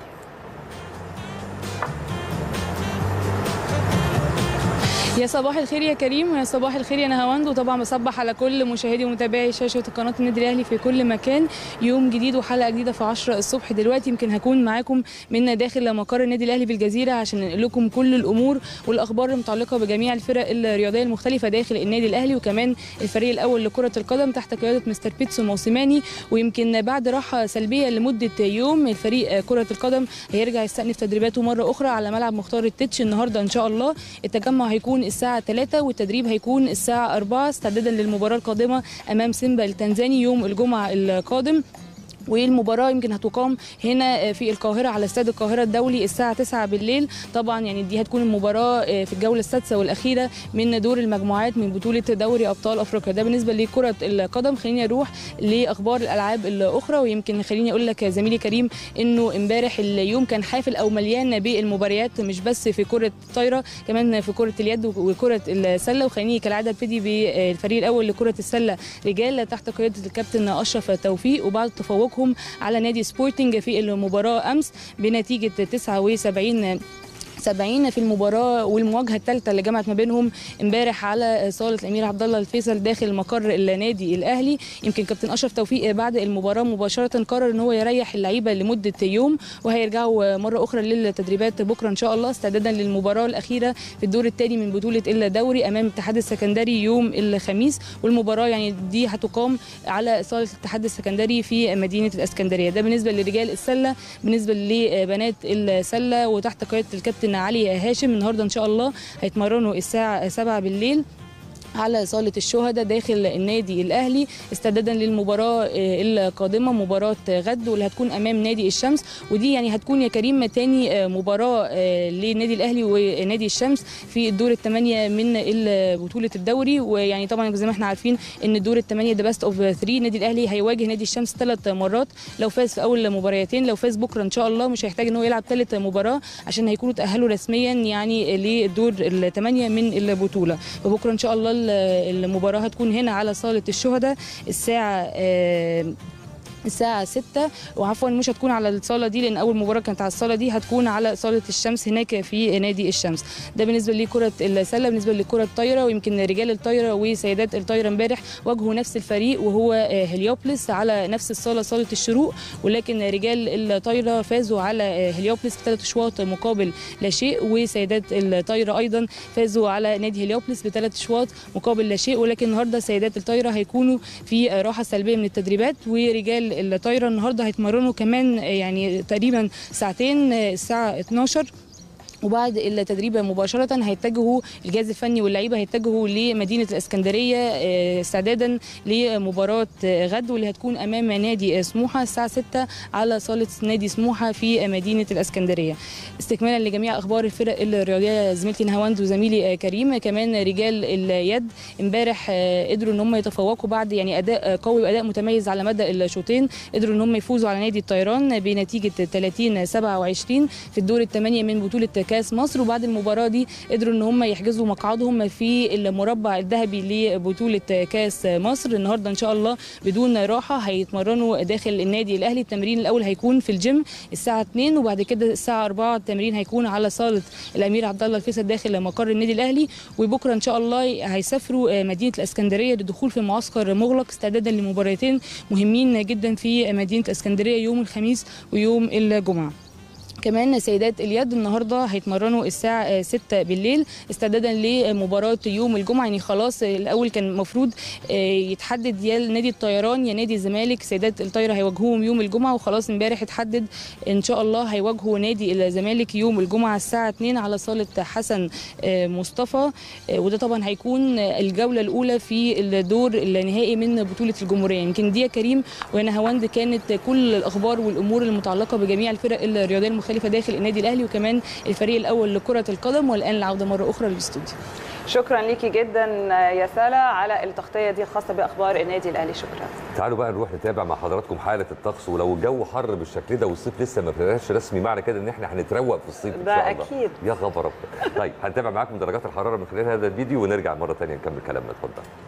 يا صباح الخير يا كريم ويا صباح الخير يا نهاوند، وطبعا بصبح على كل مشاهدي ومتابعي شاشه قناه النادي الاهلي في كل مكان. يوم جديد وحلقه جديده في 10 الصبح. دلوقتي يمكن هكون معاكم من داخل مقر النادي الاهلي بالجزيره عشان ننقل لكم كل الامور والاخبار المتعلقه بجميع الفرق الرياضيه المختلفه داخل النادي الاهلي، وكمان الفريق الاول لكره القدم تحت قياده مستر بيتسو موسيماني. ويمكن بعد راحه سلبيه لمده يوم الفريق كره القدم هيرجع يستأنف تدريباته مره اخرى على ملعب مختار التتش النهارده ان شاء الله. التجمع هيكون الساعه 3 والتدريب هيكون الساعه 4 استعدادا للمباراه القادمه امام سيمبا التنزاني يوم الجمعه القادم. والمباراه يمكن هتقام هنا في القاهره على استاد القاهره الدولي الساعه 9 بالليل. طبعا يعني دي هتكون المباراه في الجوله السادسه والاخيره من دور المجموعات من بطوله دوري ابطال افريقيا. ده بالنسبه لكره القدم. خليني اروح لاخبار الالعاب الاخرى، ويمكن خليني اقول لك زميلي كريم انه امبارح اليوم كان حافل او مليان بالمباريات، مش بس في كره الطايره، كمان في كره اليد وكره السله. وخليني كالعاده ابتدي بالفريق الاول لكره السله رجال تحت قياده الكابتن اشرف توفيق، وبعد تفوق على نادي سبورتنج في المباراة أمس بنتيجة 79 في المباراه، والمواجهه الثالثه اللي جمعت ما بينهم امبارح على صاله الامير عبد الله الفيصل داخل مقر النادي الاهلي. يمكن كابتن اشرف توفيق بعد المباراه مباشره قرر ان هو يريح اللعيبه لمده يوم، وهيرجعوا مره اخرى للتدريبات بكره ان شاء الله استعدادا للمباراه الاخيره في الدور الثاني من بطوله الدوري امام الاتحاد السكندري يوم الخميس. والمباراه يعني دي هتقام على صاله الاتحاد السكندري في مدينه الاسكندريه. ده بالنسبه لرجال السله. بالنسبه لبنات السله وتحت قياده الكابتن علي هاشم، النهارده ان شاء الله هيتمرنوا الساعه 7 بالليل على صالة الشهداء داخل النادي الأهلي استعدادا للمباراة القادمة، مباراة غد واللي هتكون أمام نادي الشمس. ودي يعني هتكون يا كريم تاني مباراة للنادي الأهلي ونادي الشمس في الدور الثمانية من بطولة الدوري. ويعني طبعا زي ما احنا عارفين ان الدور الثمانية ده باست اوف 3، النادي الأهلي هيواجه نادي الشمس 3 مرات. لو فاز في أول مباريتين، لو فاز بكرة إن شاء الله مش هيحتاج ان هو يلعب ثالث مباراة عشان هيكونوا تأهلوا رسميا يعني للدور الثمانية من البطولة. فبكرة إن شاء الله المباراة هتكون هنا على صالة الشهداء الساعة 6، وعفوا مش هتكون على الصالة دي لأن أول مباراة كانت على الصالة دي، هتكون على صالة الشمس هناك في نادي الشمس. ده بالنسبة لكرة السلة. بالنسبة لكرة الطايرة، ويمكن رجال الطايرة وسيدات الطايرة امبارح واجهوا نفس الفريق وهو هليوبلس على نفس الصالة، صالة الشروق، ولكن رجال الطايرة فازوا على هليوبلس ب3 أشواط مقابل لا شيء، وسيدات الطايرة أيضا فازوا على نادي هليوبلس ب3 أشواط مقابل لا شيء. ولكن النهارده سيدات الطايرة هيكونوا في راحة سلبية من التدريبات، ورجال الطايره النهارده هيتمرنوا كمان يعني تقريبا ساعتين الساعه 12، وبعد التدريب مباشره هيتجهوا الجهاز الفني واللعيبه هيتجهوا لمدينه الاسكندريه استعدادا لمباراه غد واللي هتكون امام نادي سموحه الساعه 6 على صاله نادي سموحه في مدينه الاسكندريه. استكمالا لجميع اخبار الفرق الرياضيه زميلتي نهاوند وزميلي كريم، كمان رجال اليد امبارح قدروا ان هم يتفوقوا بعد يعني اداء قوي واداء متميز على مدى الشوطين، قدروا ان هم يفوزوا على نادي الطيران بنتيجه 30-27 في الدور الثمانيه من بطوله كاس مصر. وبعد المباراه دي قدروا ان هم يحجزوا مقعدهم في المربع الذهبي لبطوله كاس مصر. النهارده ان شاء الله بدون راحه هيتمرنوا داخل النادي الاهلي. التمرين الاول هيكون في الجيم الساعه 2، وبعد كده الساعه 4 التمرين هيكون على صاله الامير عبد الله الفيصل داخل مقر النادي الاهلي. وبكره ان شاء الله هيسافروا مدينه الاسكندريه للدخول في معسكر مغلق استعدادا لمباراتين مهمين جدا في مدينه الاسكندريه يوم الخميس ويوم الجمعه. كمان سيدات اليد النهارده هيتمرنوا الساعه 6 بالليل استعدادا لمباراه يوم الجمعه. يعني خلاص الاول كان المفروض يتحدد يا نادي الطيران يا نادي الزمالك، سيدات الطايره هيواجهوهم يوم الجمعه، وخلاص امبارح اتحدد ان شاء الله هيواجهوا نادي الزمالك يوم الجمعه الساعه 2 على صاله حسن مصطفى. وده طبعا هيكون الجوله الاولى في الدور النهائي من بطوله الجمهوريه. يمكن دي يا كريم وانا هوند كانت كل الاخبار والامور المتعلقه بجميع الفرق الرياضيه المختلفه داخل النادي الاهلي وكمان الفريق الاول لكره القدم. والان العوده مره اخرى للاستوديو. شكرا ليكي جدا يا سلا على التغطيه دي الخاصه باخبار النادي الاهلي. شكرا. تعالوا بقى نروح نتابع مع حضراتكم حاله الطقس، ولو الجو حر بالشكل ده والصيف لسه ما ابتداش رسمي معنى كده ان احنا هنتروق في الصيف ان شاء الله. ده اكيد. يا خبر ابيض. طيب هنتابع معاكم درجات الحراره من خلال هذا الفيديو ونرجع مره ثانيه نكمل كلامنا. اتفضل.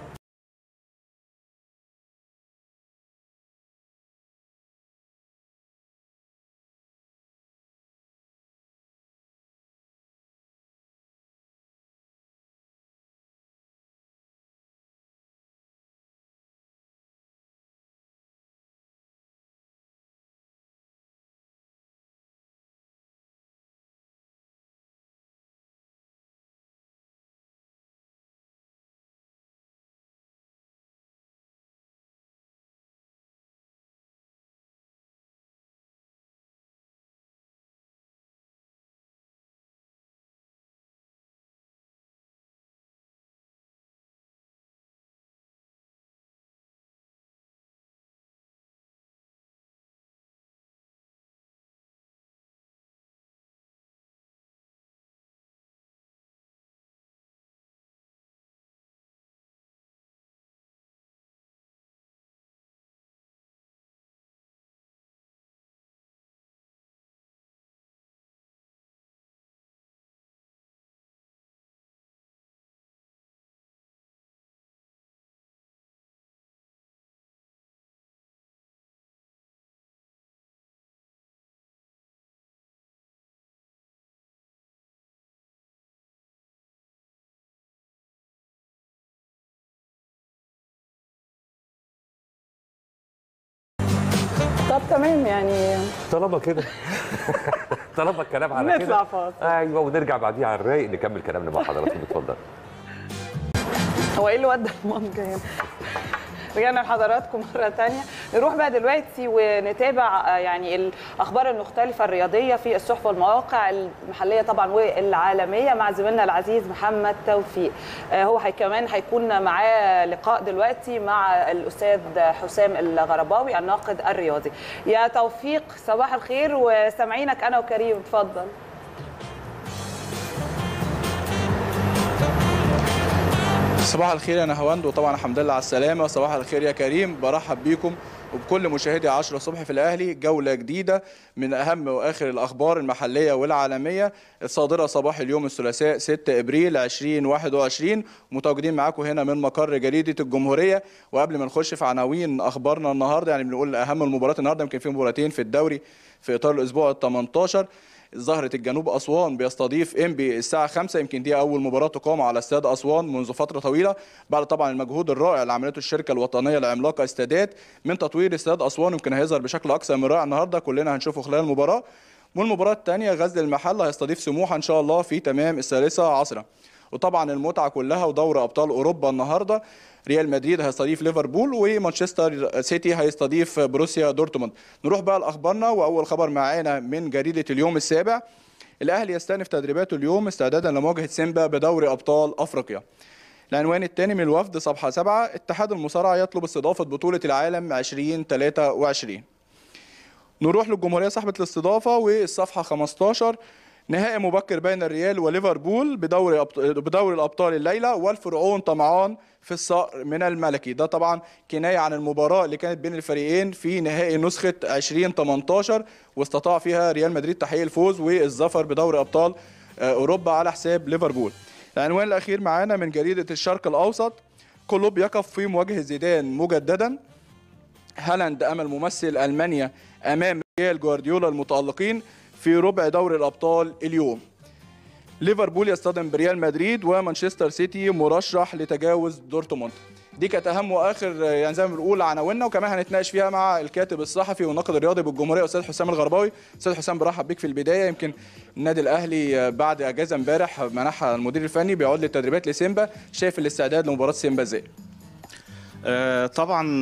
طب تمام يعني طالما كده طالما الكلام على كده نطلع فاصل. ايوه ونرجع بعديها على الرايق نكمل كلامنا مع حضراتكم. اتفضل. هو ايه اللي ودى المنطقه هنا؟ رجعنا لحضراتكم مرة تانية. نروح بقى دلوقتي ونتابع يعني الأخبار المختلفة الرياضية في الصحف والمواقع المحلية طبعا والعالمية مع زميلنا العزيز محمد توفيق. هو كمان هيكون معاه لقاء دلوقتي مع الأستاذ حسام الغرباوي الناقد الرياضي. يا توفيق صباح الخير وسامعينك أنا وكريم، اتفضل. صباح الخير يا نهاوند، وطبعا الحمد لله على السلامه. صباح الخير يا كريم، برحب بيكم وبكل مشاهدي 10 الصبح في الاهلي. جوله جديده من اهم واخر الاخبار المحليه والعالميه الصادره صباح اليوم الثلاثاء 6 ابريل 2021. متواجدين معاكم هنا من مقر جريده الجمهوريه. وقبل ما نخش في عناوين اخبارنا النهارده، يعني بنقول اهم المباريات النهارده، يمكن في مباراتين في الدوري في اطار الاسبوع ال 18. زهرة الجنوب أسوان بيستضيف إنبي الساعة 5، يمكن دي أول مباراة تقام على استاد أسوان منذ فترة طويلة، بعد طبعا المجهود الرائع اللي عملته الشركة الوطنية العملاقة استادات من تطوير استاد أسوان. يمكن هيظهر بشكل أكثر من رائع النهارده، كلنا هنشوفه خلال المباراة. والمباراة الثانية غزل المحلة هيستضيف سموحة إن شاء الله في تمام الثالثة عصرا. وطبعا المتعة كلها ودوري أبطال أوروبا النهارده، ريال مدريد هيستضيف ليفربول ومانشستر سيتي هيستضيف بروسيا دورتموند. نروح بقى لاخبارنا، واول خبر معانا من جريده اليوم السابع. الاهلي يستأنف تدريباته اليوم استعدادا لمواجهه سيمبا بدوري ابطال افريقيا. العنوان الثاني من الوفد صفحه 7، اتحاد المصارعه يطلب استضافه بطوله العالم 2023. نروح للجمهوريه صاحبه الاستضافه والصفحه 15، نهائي مبكر بين الريال وليفربول بدوري الابطال الليله، والفرعون طمعان في الصقر من الملكي. ده طبعا كنايه عن المباراه اللي كانت بين الفريقين في نهائي نسخه 2018، واستطاع فيها ريال مدريد تحقيق الفوز والظفر بدوري ابطال اوروبا على حساب ليفربول. العنوان الاخير معانا من جريده الشرق الاوسط، كلوب يقف في مواجهه زيدان مجددا، هالاند امل ممثل المانيا امام ريال جوارديولا المتالقين في ربع دوري الأبطال اليوم. ليفربول يصطدم بريال مدريد، ومانشستر سيتي مرشح لتجاوز دورتموند. دي كانت أهم وآخر يعني زي ما بنقول عناويننا، وكمان هنتناقش فيها مع الكاتب الصحفي والناقد الرياضي بالجمهورية أستاذ حسام الغرباوي. أستاذ حسام برحب بيك في البداية. يمكن النادي الأهلي بعد أجازة امبارح منحها المدير الفني بيعود للتدريبات لسيمبا، شايف الاستعداد لمباراة سيمبا ازاي؟ طبعا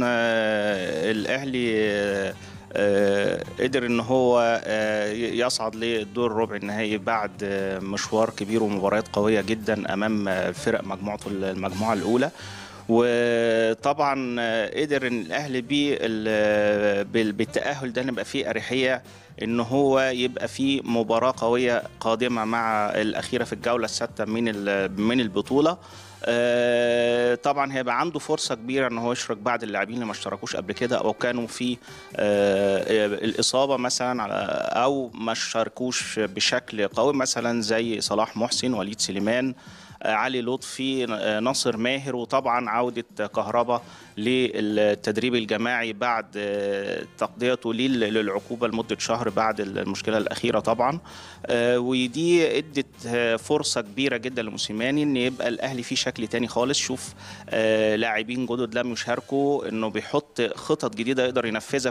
الأهلي قدر ان هو يصعد للدور ربع النهائي بعد مشوار كبير ومباريات قويه جدا امام فرق مجموعته المجموعه الاولى. وطبعا قدر ان الاهلي بالتاهل ده نبقى فيه اريحيه ان هو يبقى فيه مباراه قويه قادمه مع الاخيره في الجوله السادسه من البطوله. طبعا هيبقى عنده فرصه كبيره ان هو يشارك بعض اللاعبين اللي ما اشتركوش قبل كده او كانوا في الاصابه مثلا او ما شاركوش بشكل قوي، مثلا زي صلاح محسن، وليد سليمان، علي لطفي، ناصر ماهر، وطبعا عودة كهربا للتدريب الجماعي بعد تقضيته للعقوبة لمدة شهر بعد المشكلة الأخيرة طبعا. ودي ادت فرصة كبيرة جدا لموسيماني ان يبقى الأهلي فيه شكل تاني خالص. شوف لاعبين جدد لم يشاركوا، انه بيحط خطط جديدة يقدر ينفذها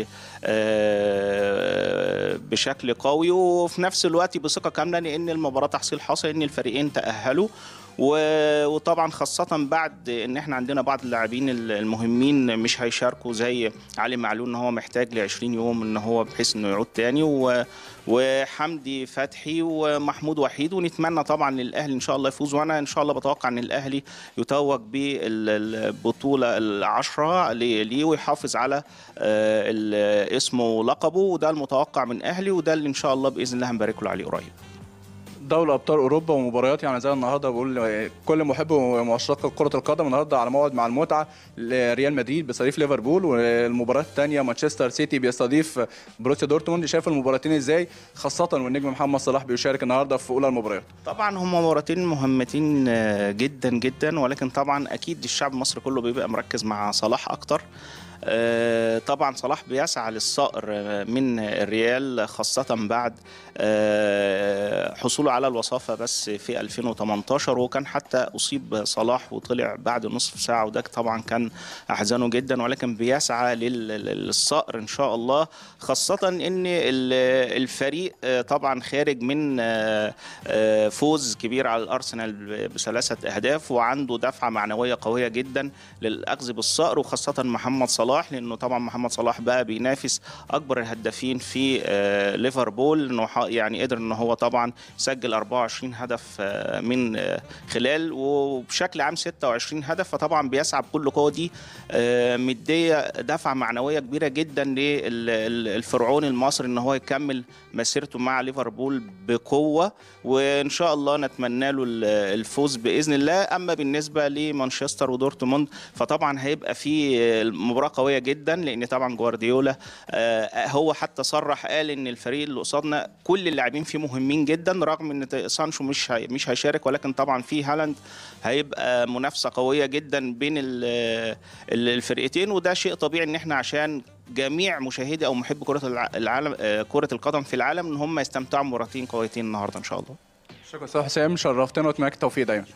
بشكل قوي، وفي نفس الوقت بثقة كاملة لان المباراة تحصيل حاصل ان الفريقين تأهلوا. وطبعا خاصة بعد ان احنا عندنا بعض اللاعبين المهمين مش هيشاركوا، زي علي معلول ان هو محتاج ل 20 يوم ان هو بحيث انه يعود تاني، وحمدي فتحي ومحمود وحيد. ونتمنى طبعا للاهلي ان شاء الله يفوز، وانا ان شاء الله بتوقع ان الاهلي يتوج بالبطولة العشرة ليه ويحافظ على اسمه ولقبه، وده المتوقع من اهلي، وده اللي ان شاء الله باذن الله هنبارك له عليه قريب. دوري ابطال اوروبا ومباريات يعني زي النهارده، بقول كل محب ومعشق كره القدم النهارده على موعد مع المتعه. ريال مدريد بيستضيف ليفربول، والمباراه الثانيه مانشستر سيتي بيستضيف بروسيا دورتموند. شايف المباراتين ازاي، خاصه والنجم محمد صلاح بيشارك النهارده في اولى المباريات؟ طبعا هم مباراتين مهمتين جدا جدا، ولكن طبعا اكيد الشعب المصري كله بيبقى مركز مع صلاح اكتر. طبعا صلاح بيسعى للصقر من الريال، خاصة بعد حصوله على الوصافة بس في 2018، وكان حتى أصيب صلاح وطلع بعد نصف ساعة، وده طبعا كان أحزنه جدا، ولكن بيسعى للصقر إن شاء الله، خاصة إن الفريق طبعا خارج من فوز كبير على الأرسنال ب3 أهداف، وعنده دفعة معنوية قوية جدا للأخذ بالصقر، وخاصة محمد صلاح، لأنه طبعا محمد صلاح بقى بينافس أكبر الهدافين في ليفربول، إنه يعني قدر إن هو طبعا يسجل 24 هدف من خلال، وبشكل عام 26 هدف، فطبعا بيسعى بكل قوة. دي مدية دفعة معنوية كبيرة جدا للفرعون المصري إن هو يكمل مسيرته مع ليفربول بقوة، وإن شاء الله نتمنى له الفوز بإذن الله. أما بالنسبة لمانشستر ودورتموند فطبعا هيبقى في مباراة قوية جدا، لأن طبعا جوارديولا هو حتى صرح قال إن الفريق اللي قصادنا كل اللاعبين فيه مهمين جدا، رغم إن سانشو مش هيشارك، ولكن طبعا في هالاند هيبقى منافسة قوية جدا بين الفرقتين، وده شيء طبيعي إن احنا عشان جميع مشاهدي او محبي كرة القدم في العالم ان هم يستمتعوا بمباراتين قويتين النهارده ان شاء الله. شكرا استاذ حسام، شرفتنا واتمنى لك التوفيق دايما.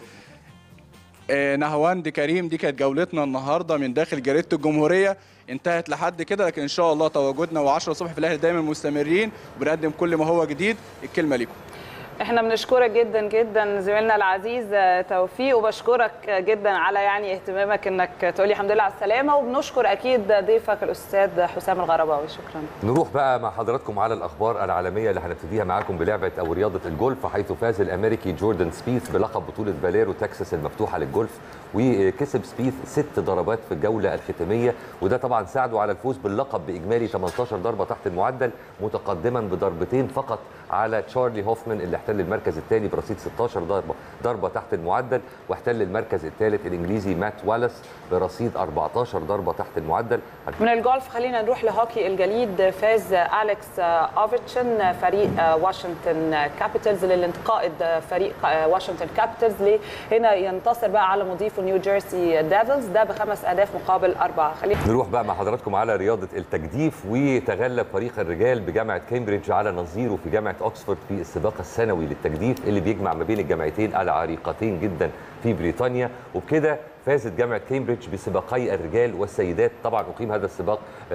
نهاوند كريم، دي كانت جولتنا النهارده من داخل جريدة الجمهورية، انتهت لحد كده، لكن ان شاء الله تواجدنا و10 الصبح في الاهلي دايما مستمرين، وبنقدم كل ما هو جديد. الكلمة ليكم. احنا بنشكرك جدا جدا زميلنا العزيز توفيق، وبشكرك جدا على يعني اهتمامك انك تقولي الحمد لله على السلامه، وبنشكر اكيد ضيفك الاستاذ حسام الغرباوي. شكرا. نروح بقى مع حضراتكم على الاخبار العالميه اللي هنبتديها معاكم بلعبه او رياضه الجولف، حيث فاز الامريكي جوردن سبيث بلقب بطوله فاليرو تكساس المفتوحه للجولف، وكسب سبيث 6 ضربات في الجوله الختاميه، وده طبعا ساعده على الفوز باللقب باجمالي 18 ضربه تحت المعدل، متقدما بضربتين فقط على تشارلي هوفمان اللي احتل المركز الثاني برصيد 16 ضربه تحت المعدل، واحتل المركز الثالث الانجليزي مات والاس برصيد 14 ضربه تحت المعدل. من الجولف خلينا نروح لهوكي الجليد. فاز أليكس اوفيتشن فريق واشنطن كابيتالز للانتقائد فريق واشنطن كابيتالز هنا ينتصر بقى على مضيفه نيو جيرسي ديفلز، ده ب5 أهداف مقابل 4. خلينا نروح بقى مع حضراتكم على رياضه التجديف، وتغلب فريق الرجال بجامعه كامبريدج على نظيره في جامعه اوكسفورد في السباق السنوي للتجديف اللي بيجمع ما بين الجامعتين العريقتين جدا في بريطانيا، وبكده فازت جامعه كامبريدج بسباقي الرجال والسيدات. طبعا اقيم هذا السباق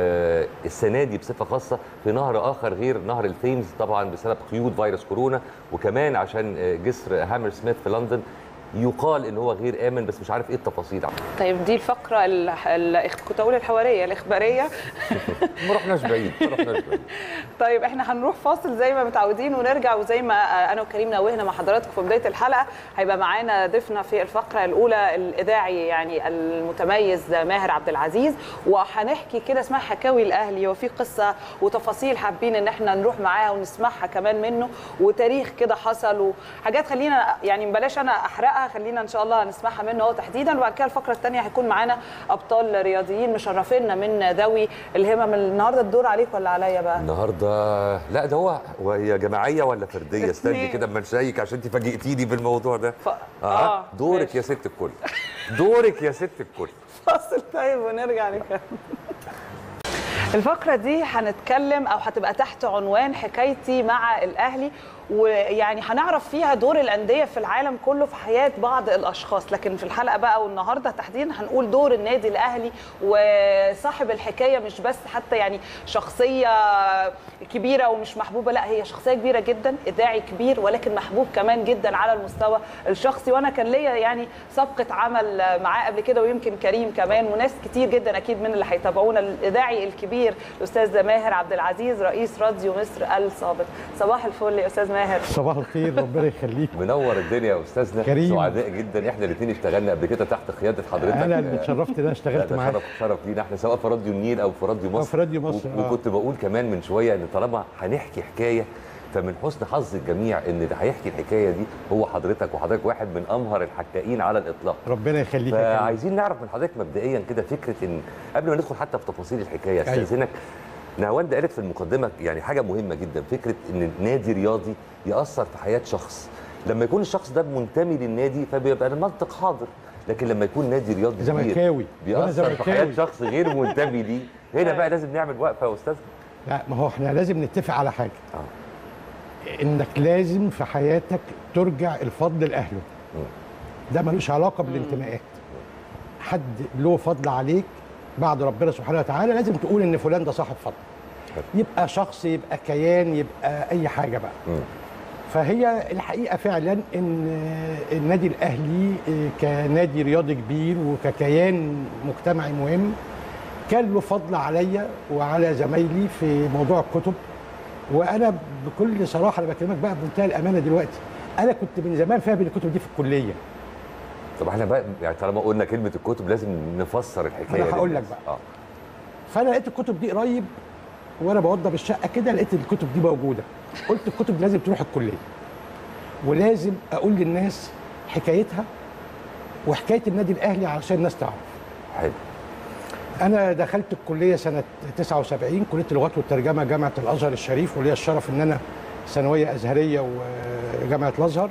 السنه دي بصفه خاصه في نهر اخر غير نهر الثيمز، طبعا بسبب قيود فيروس كورونا، وكمان عشان جسر هامر سميث في لندن يقال ان هو غير امن، بس مش عارف ايه التفاصيل. طيب دي الفقره كنت اقول الحواريه الاخباريه. ما رحناش بعيد. طيب احنا هنروح فاصل زي ما متعودين ونرجع، وزي ما انا وكريم نوهنا مع حضراتكم في بدايه الحلقه هيبقى معانا ضيفنا في الفقره الاولى الاذاعي يعني المتميز ماهر عبد العزيز، وهنحكي كده اسمها حكاوي الاهلي، وفي قصه وتفاصيل حابين ان احنا نروح معاها ونسمعها كمان منه، وتاريخ كده حصل وحاجات خلينا يعني بلاش انا احرقها، خلينا ان شاء الله نسمعها منه هو تحديدا. وبعد كده الفقره الثانيه هيكون معانا ابطال رياضيين مشرفينا من ذوي الهمم. النهارده الدور عليك ولا عليا بقى؟ النهارده لا ده هي جماعيه ولا فرديه؟ استني كده اما نشيك عشان انت فاجئتيني بالموضوع ده. دورك ماشي. يا ست الكل، دورك يا ست الكل. فاصل طيب ونرجع نكمل. الفقرة دي هنتكلم أو هتبقى تحت عنوان حكايتي مع الأهلي، ويعني هنعرف فيها دور الأندية في العالم كله في حياة بعض الأشخاص، لكن في الحلقة بقى والنهاردة تحديدا هنقول دور النادي الأهلي وصاحب الحكاية، مش بس حتى يعني شخصية كبيرة ومش محبوبة، لا هي شخصية كبيرة جدا، إذاعي كبير ولكن محبوب كمان جدا على المستوى الشخصي. وأنا كان ليا يعني سابقة عمل معاه قبل كده، ويمكن كريم كمان وناس كتير جدا أكيد من اللي هيتابعونا. الإذاعي الكبير الأستاذ ماهر عبد العزيز رئيس راديو مصر السابق. صباح الفل يا أستاذ ماهر. صباح الخير، ربنا يخليك. منور الدنيا يا استاذنا كريم. سعداء جدا، احنا الاثنين اشتغلنا قبل كده تحت قياده حضرتك. انا اللي اتشرفت ده اشتغلت معاك. شرف لينا احنا سواء في راديو النيل او في راديو مصر. في راديو مصر. وكنت بقول كمان من شويه ان طالما هنحكي حكايه فمن حسن حظ الجميع ان اللي هيحكي الحكايه دي هو حضرتك، وحضرتك واحد من امهر الحكائين على الاطلاق. ربنا يخليك. فعايزين نعرف من حضرتك مبدئيا كده فكره ان قبل ما ندخل حتى في تفاصيل الحكايه استاذنك. نهاوند قالت في المقدمه يعني حاجه مهمه جدا، فكره ان نادي رياضي ياثر في حياه شخص. لما يكون الشخص ده منتمي للنادي فبيبقى المنطق حاضر، لكن لما يكون نادي رياضي زملكاوي بيأثر في حياه شخص غير منتمي ليه، هنا بقى لازم نعمل وقفه يا استاذ. لا، ما هو احنا لازم نتفق على حاجه، انك لازم في حياتك ترجع الفضل لاهله. ده ملوش علاقه بالانتماءات. حد له فضل عليك بعد ربنا سبحانه وتعالى لازم تقول ان فلان ده صاحب فضل، يبقى شخص، يبقى كيان، يبقى اي حاجه بقى. فهي الحقيقه فعلا ان النادي الاهلي كنادي رياضي كبير وككيان مجتمعي مهم كان له فضل عليا وعلى زمايلي في موضوع الكتب. وانا بكل صراحه انا بكلمك بقى بمنتهى الامانه دلوقتي، انا كنت من زمان فاهم الكتب دي في الكليه. طب احنا بقى يعني طالما قلنا كلمه الكتب لازم نفسر الحكايه. انا هقول لك بقى. فانا لقيت الكتب دي قريب وانا بوضب الشقه كده، لقيت الكتب دي موجوده. قلت الكتب دي لازم تروح الكليه ولازم اقول للناس حكايتها وحكايه النادي الاهلي علشان الناس تعرف. حلو. انا دخلت الكليه سنه 79 كليه اللغات والترجمه جامعه الازهر الشريف، وليا الشرف ان انا ثانويه ازهريه وجامعه الازهر.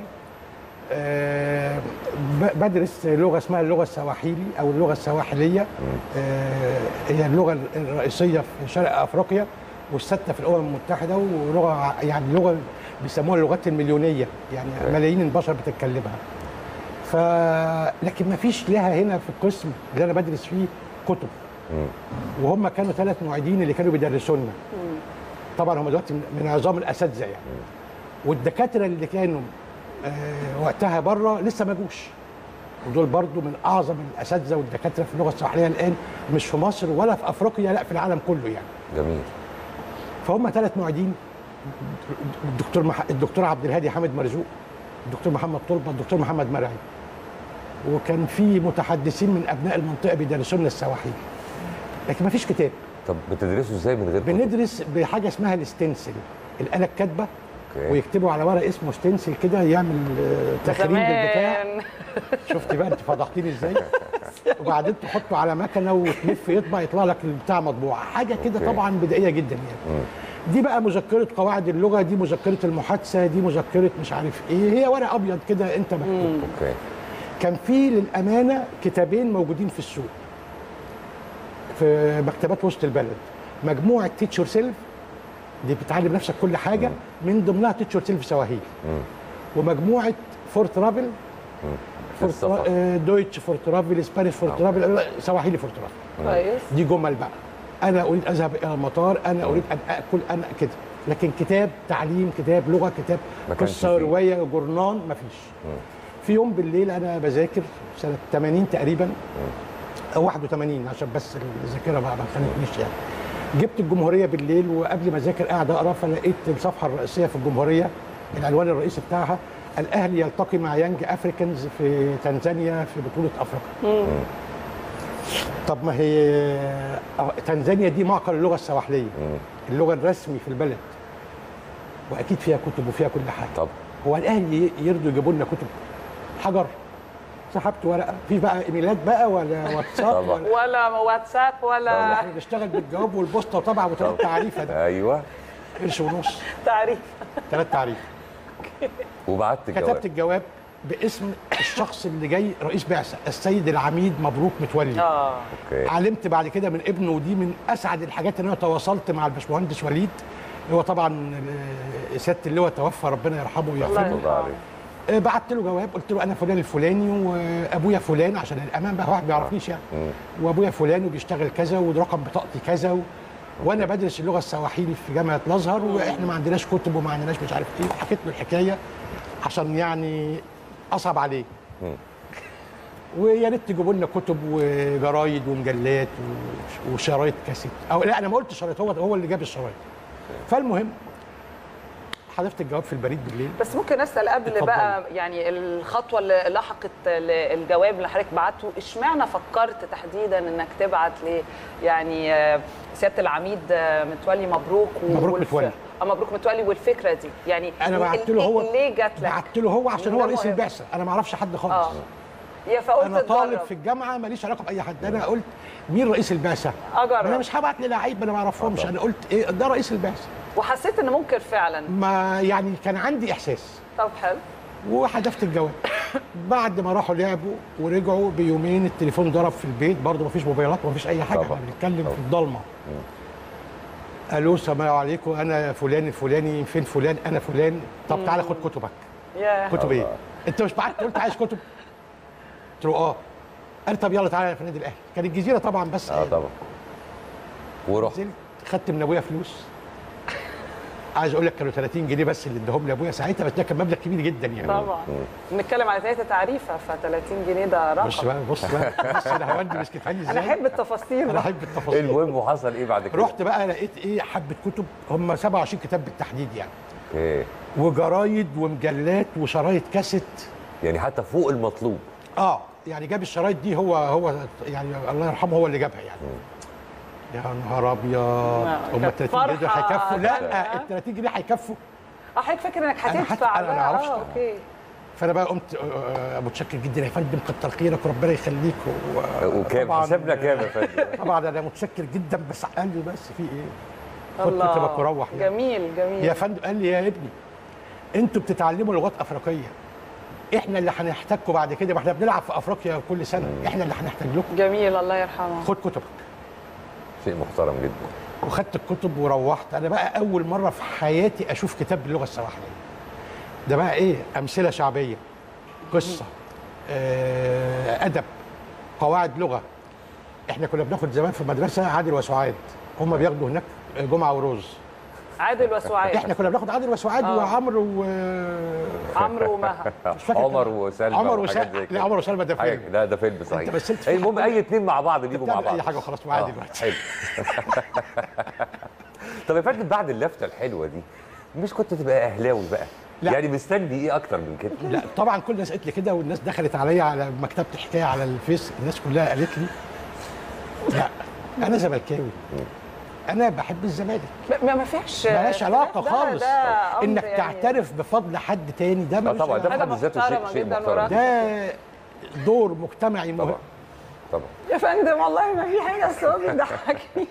بدرس لغه اسمها اللغه السواحيلي او اللغه السواحليه. هي اللغه الرئيسيه في شرق افريقيا والسادسه في الامم المتحده، ولغه يعني لغه بيسموها اللغات المليونيه، يعني ملايين البشر بتتكلمها. لكن ما فيش لها هنا في القسم اللي انا بدرس فيه كتب. وهم كانوا 3 معيدين اللي كانوا بيدرسوا لنا. طبعا هم دلوقتي من عظام الاساتذه يعني. والدكاتره اللي كانوا وقتها بره لسه ما جوش، ودول برضو من اعظم الاساتذه والدكاتره في اللغه السواحليه الان، مش في مصر ولا في افريقيا، لا في العالم كله يعني. جميل. فهم 3 معيدين، الدكتور عبد الهادي حامد مرزوق، الدكتور محمد طلبه، الدكتور محمد مرعي. وكان في متحدثين من ابناء المنطقه بيدرسوا لنا السواحيل. لكن ما فيش كتاب. طب بتدرسوا ازاي من غير كتب؟ بندرس بحاجه اسمها الستنسل، الاله الكاتبه، ويكتبوا على ورق اسمه ستنسل كده يعمل تخريج بالبتاع. شفتي بقى انت فضحتيني ازاي؟ وبعدين تحطه على مكنه وتلف يطبع يطلع لك البتاع مطبوع، حاجه كده طبعا بدائيه جدا يعني. دي بقى مذكره قواعد اللغه، دي مذكره المحادثه، دي مذكره مش عارف ايه، هي ورق ابيض كده انت مكتوب. كان في للامانه كتابين موجودين في السوق في مكتبات وسط البلد، مجموعه تيتشر سيلف دي بتعلم نفسك كل حاجه، من ضمنها تيتشر سيلف سواحيل، ومجموعه فور ترافل، دويتش فور ترافل، اسبانيش فور ترافل، سواحيلي فور ترافل. كويس. دي جمل بقى، انا اريد اذهب الى المطار، انا اريد ان اكل، انا كده. لكن كتاب تعليم، كتاب لغه، كتاب قصه، روايه، جورنان، مفيش. في يوم بالليل انا بذاكر سنه 80 تقريبا او 81 عشان بس الذاكره ما خانتنيش يعني. جبت الجمهوريه بالليل وقبل ما اذاكر قاعد اقرا، فلقيت الصفحه الرئيسيه في الجمهوريه العنوان الرئيسي بتاعها الاهلي يلتقي مع يانج افريكانز في تنزانيا في بطوله افريقيا. طب ما هي تنزانيا دي معقل اللغه السواحليه، اللغه الرسمي في البلد، واكيد فيها كتب وفيها كل حاجه. طب هو الاهلي يرضوا يجيبوا لنا كتب حجر؟ سحبت ورقه، في بقى ايميلات بقى ولا واتساب ولا واتساب ولا احنا بنشتغل بالجواب والبوسطه وطبعا وثلاث تعريفه ده. ايوه، قرش ونص تعريف، 3 تعريف. وبعت الجواب، كتبت الجواب باسم الشخص اللي جاي رئيس بعثه السيد العميد مبروك متولي. اوكي. علمت بعد كده من ابنه، ودي من اسعد الحاجات ان انا تواصلت مع الباشمهندس وليد، هو طبعا سياده اللواء توفى ربنا يرحمه ويغفر له. بعت له جواب قلت له انا فلان الفلاني وابويا فلان، عشان الامان بقى واحد ما يعرفنيش يعني، وابويا فلان وبيشتغل كذا ورقم بطاقتي كذا وانا بدرس اللغه السواحيلي في جامعه الازهر، واحنا ما عندناش كتب وما عندناش مش عارف ايه. حكيت له الحكايه عشان يعني اصعب عليه. ويا ريت تجيبوا لنا كتب وجرايد ومجلات وشرايط كاسيت، او لا انا ما قلتش شرايط، هو اللي جاب الشرايط. فالمهم حذفت الجواب في البريد بالليل. بس ممكن اسال قبل بقى يعني الخطوه اللي لحقت الجواب اللي حضرتك بعته، اشمعنى فكرت تحديدا انك تبعت يعني سياده العميد متولي مبروك مبروك متولي مبروك متولي والفكره دي يعني انا بعت له هو ليه جات لك؟ بعت له هو عشان هو رئيس البعثه، انا ما اعرفش حد خالص. انا طالب في الجامعه ماليش علاقه باي حد، انا قلت مين رئيس البعثه؟ انا مش هبعت للاعيب انا ما اعرفهمش، انا قلت ايه ده رئيس البعثه. وحسيت ان ممكن فعلا ما يعني كان عندي احساس. طب حلو. وحذفت الجواب. بعد ما راحوا لعبوا ورجعوا بيومين التليفون ضرب في البيت، برضه مفيش موبايلات ومفيش اي حاجه، احنا بنتكلم في الضلمه. الو السلام عليكم، انا فلان الفلاني، فين فلان؟ انا فلان. طب تعالى خد كتبك. كتب ايه؟ انت مش معاك؟ قلت عايز كتب؟ قلت له اه. قال طب يلا تعالى في النادي الاهلي. كان الجزيره طبعا، بس طبعا. ورحت خدت من ابويا فلوس. عايز اقول لك كانوا 30 جنيه بس اللي اداهم لي ابويا ساعتها، بس ده كان مبلغ كبير جدا يعني. طبعا. بنتكلم على 3 تعريفه، ف 30 جنيه ده رقم. بص بقى انا هودي مسكتني ازاي. انا احب التفاصيل. انا احب التفاصيل. المهم وحصل ايه بعد كده؟ رحت بقى لقيت ايه، حبه كتب، هم 27 كتاب بالتحديد يعني. اوكي. وجرايد ومجلات وشرايط كاسيت. يعني حتى فوق المطلوب. يعني جاب الشرايط دي، هو يعني الله يرحمه هو اللي جابها يعني. يا نهار ابيض، هم ال 30 جنيه هيكفوا؟ لا، ال 30 جنيه هيكفوا. حضرتك فاكر انك هتدفع؟ انا ما اعرفش. اوكي. فانا بقى قمت متشكر جدا يا فندم، كتر خيرك وربنا يخليك. وكام حسابنا كام يا فندم؟ طبعا انا متشكر جدا، بس قال لي بس في ايه؟ خد كتبك وروح يعني. جميل جميل يا فندم. قال لي يا ابني انتوا بتتعلموا لغات افريقيه، احنا اللي هنحتاجكم بعد كده، ما احنا بنلعب في افريقيا كل سنه، احنا اللي هنحتاج لكم. جميل، الله يرحمه. خد كتبك. شيء محترم جدا. وخدت الكتب وروحت. انا بقى اول مره في حياتي اشوف كتاب باللغه السواحليه. ده بقى ايه؟ امثله شعبيه، قصه، ادب، قواعد لغه. احنا كنا بناخد زمان في المدرسه عادل وسعاد، هم بياخدوا هناك جمعه وروز. عادل وسعاد. احنا كنا بناخد عادل وسعاد وعمرو عمرو ومها. عمر وسلمى. لا، عمر وسلمى ده فيلم. لا ده فيلم صحيح. المهم اي اتنين مع بعض بيجوا مع بعض. اي حاجه وخلاص معايا دلوقتي. حلو. طب يا فندم، بعد اللفته الحلوه دي مش كنت تبقى اهلاوي بقى؟ لا. يعني مستني ايه اكتر من كده؟ لا طبعا، كل الناس قالت لي كده، والناس دخلت عليا على مكتبه حكايه على الفيس، الناس كلها قالت لي لا انا زملكاوي، انا بحب الزمالك. ما فيش مالهاش علاقه خالص. ده انك يعني تعترف بفضل حد تاني، ده مالهاش طبعا، ده في حد ذاته شيء محترم. ده دور مجتمعي مهم. طبعا يا فندم، والله ما في حاجه، اصل هو بيضحكني.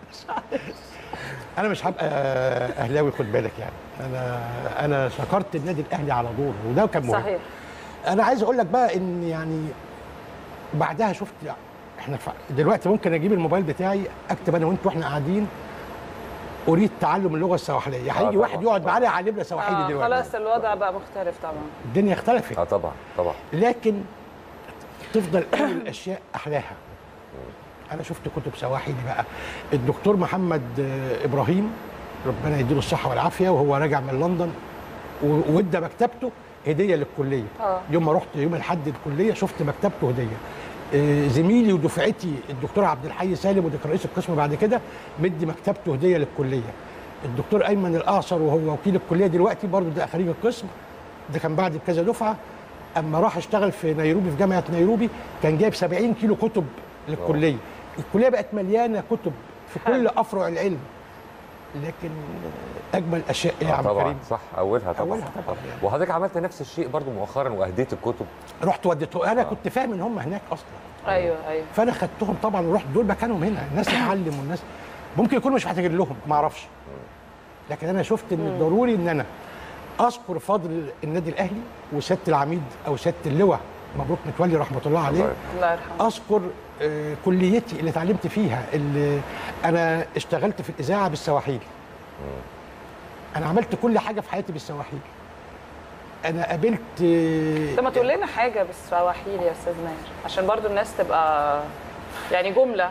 انا مش هبقى اهلاوي، خد بالك يعني. انا شكرت النادي الاهلي على دوره، وده كان مهم. صحيح. انا عايز اقول لك بقى ان يعني بعدها شفت احنا دلوقتي ممكن اجيب الموبايل بتاعي اكتب انا وانت واحنا قاعدين اريد تعلم اللغه السواحليه، هيجي واحد يقعد معانا يعلمنا سواحلي دلوقتي. خلاص الوضع بقى مختلف طبعا. الدنيا اختلفت. طبعا طبعا. لكن تفضل اول الاشياء احلاها. انا شفت كتب سواحلي بقى. الدكتور محمد ابراهيم ربنا يديله الصحه والعافيه، وهو راجع من لندن وادى مكتبته هديه للكليه. يوم ما رحت يوم الاحد الكليه شفت مكتبته هديه. زميلي ودفعتي الدكتور عبد الحي سالم، وده كان رئيس القسم بعد كده، مدي مكتبته هديه للكليه. الدكتور ايمن الاعصر وهو وكيل الكليه دلوقتي برضه، ده خريج القسم، ده كان بعد بكذا دفعه. اما راح اشتغل في نيروبي في جامعه نيروبي كان جايب 70 كيلو كتب للكليه. الكليه بقت مليانه كتب في كل افرع العلم. لكن اجمل اشياء ايه يا عم كريم؟ صح، اولها طبعا. اولها طبعا يعني. وحضرتك عملت نفس الشيء برضو مؤخرا واهديت الكتب. رحت وديته، انا كنت فاهم ان هم هناك اصلا. ايوه. فانا خدتهم طبعا ورحت، دول مكانهم هنا، الناس تعلم، والناس ممكن يكونوا مش محتاجين لهم، ما اعرفش. لكن انا شفت ان ضروري ان انا اذكر فضل النادي الاهلي وسياده العميد او سياده اللواء مبروك متولي رحمه الله عليه. الله يرحمه. اذكر كليتي اللي اتعلمت فيها، اللي انا اشتغلت في الاذاعه بالسواحيل. انا عملت كل حاجه في حياتي بالسواحيل. انا قابلت طب ما تقول لنا حاجه بالسواحيل يا استاذ ماهر، عشان برضو الناس تبقى يعني جمله.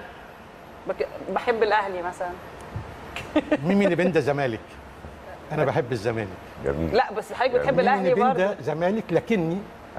بحب الاهلي مثلا. ميمي نبندا زمالك. انا بحب الزمالك. جميل. لا بس حضرتك بتحب الاهلي برضه. ميمي نبندا زمالك، لكني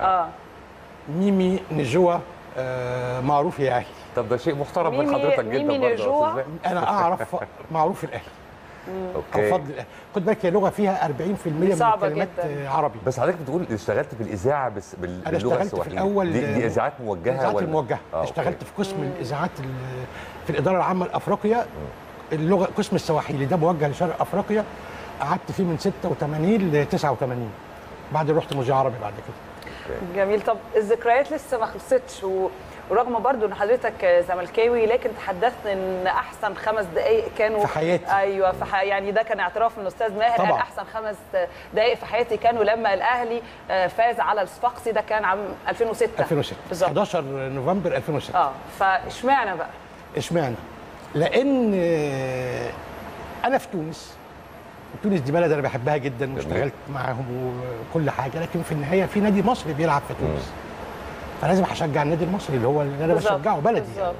ميمي نجوى معروف يا اهلي. طب ده شيء محترم من حضرتك جدا برضه. برضه. انا اعرف معروف الاهلي. اوكي. بفضل الاهلي. خد بالك هي لغه فيها 40% من الكلمات عربي. بس حضرتك بتقول اشتغلت في الاذاعه بس انا اشتغلت في الاول دي اذاعات موجهه الاذاعات الموجهه. اشتغلت في قسم الاذاعات في الاداره العامه لافريقيا، اللغه قسم السواحيلي ده موجه لشرق افريقيا. قعدت فيه من 86 ل 89، بعد رحت مذيع عربي بعد كده. جميل. طب الذكريات لسه ما خلصتش ورغم برضو ان حضرتك زملكاوي، لكن تحدثت ان احسن 5 دقائق كانوا في حياتي. ايوه يعني ده كان اعتراف من الاستاذ ماهر، قال احسن 5 دقائق في حياتي كانوا لما الاهلي فاز على الصفاقسي، ده كان عام 2006 بالظبط 11 نوفمبر 2006. فاشمعنى بقى؟ اشمعنى؟ لان انا في تونس دي بلد انا بحبها جدا واشتغلت معاهم وكل حاجه، لكن في النهايه في نادي مصري بيلعب في تونس، فلازم هشجع النادي المصري اللي هو اللي انا بشجعه بلدي يعني.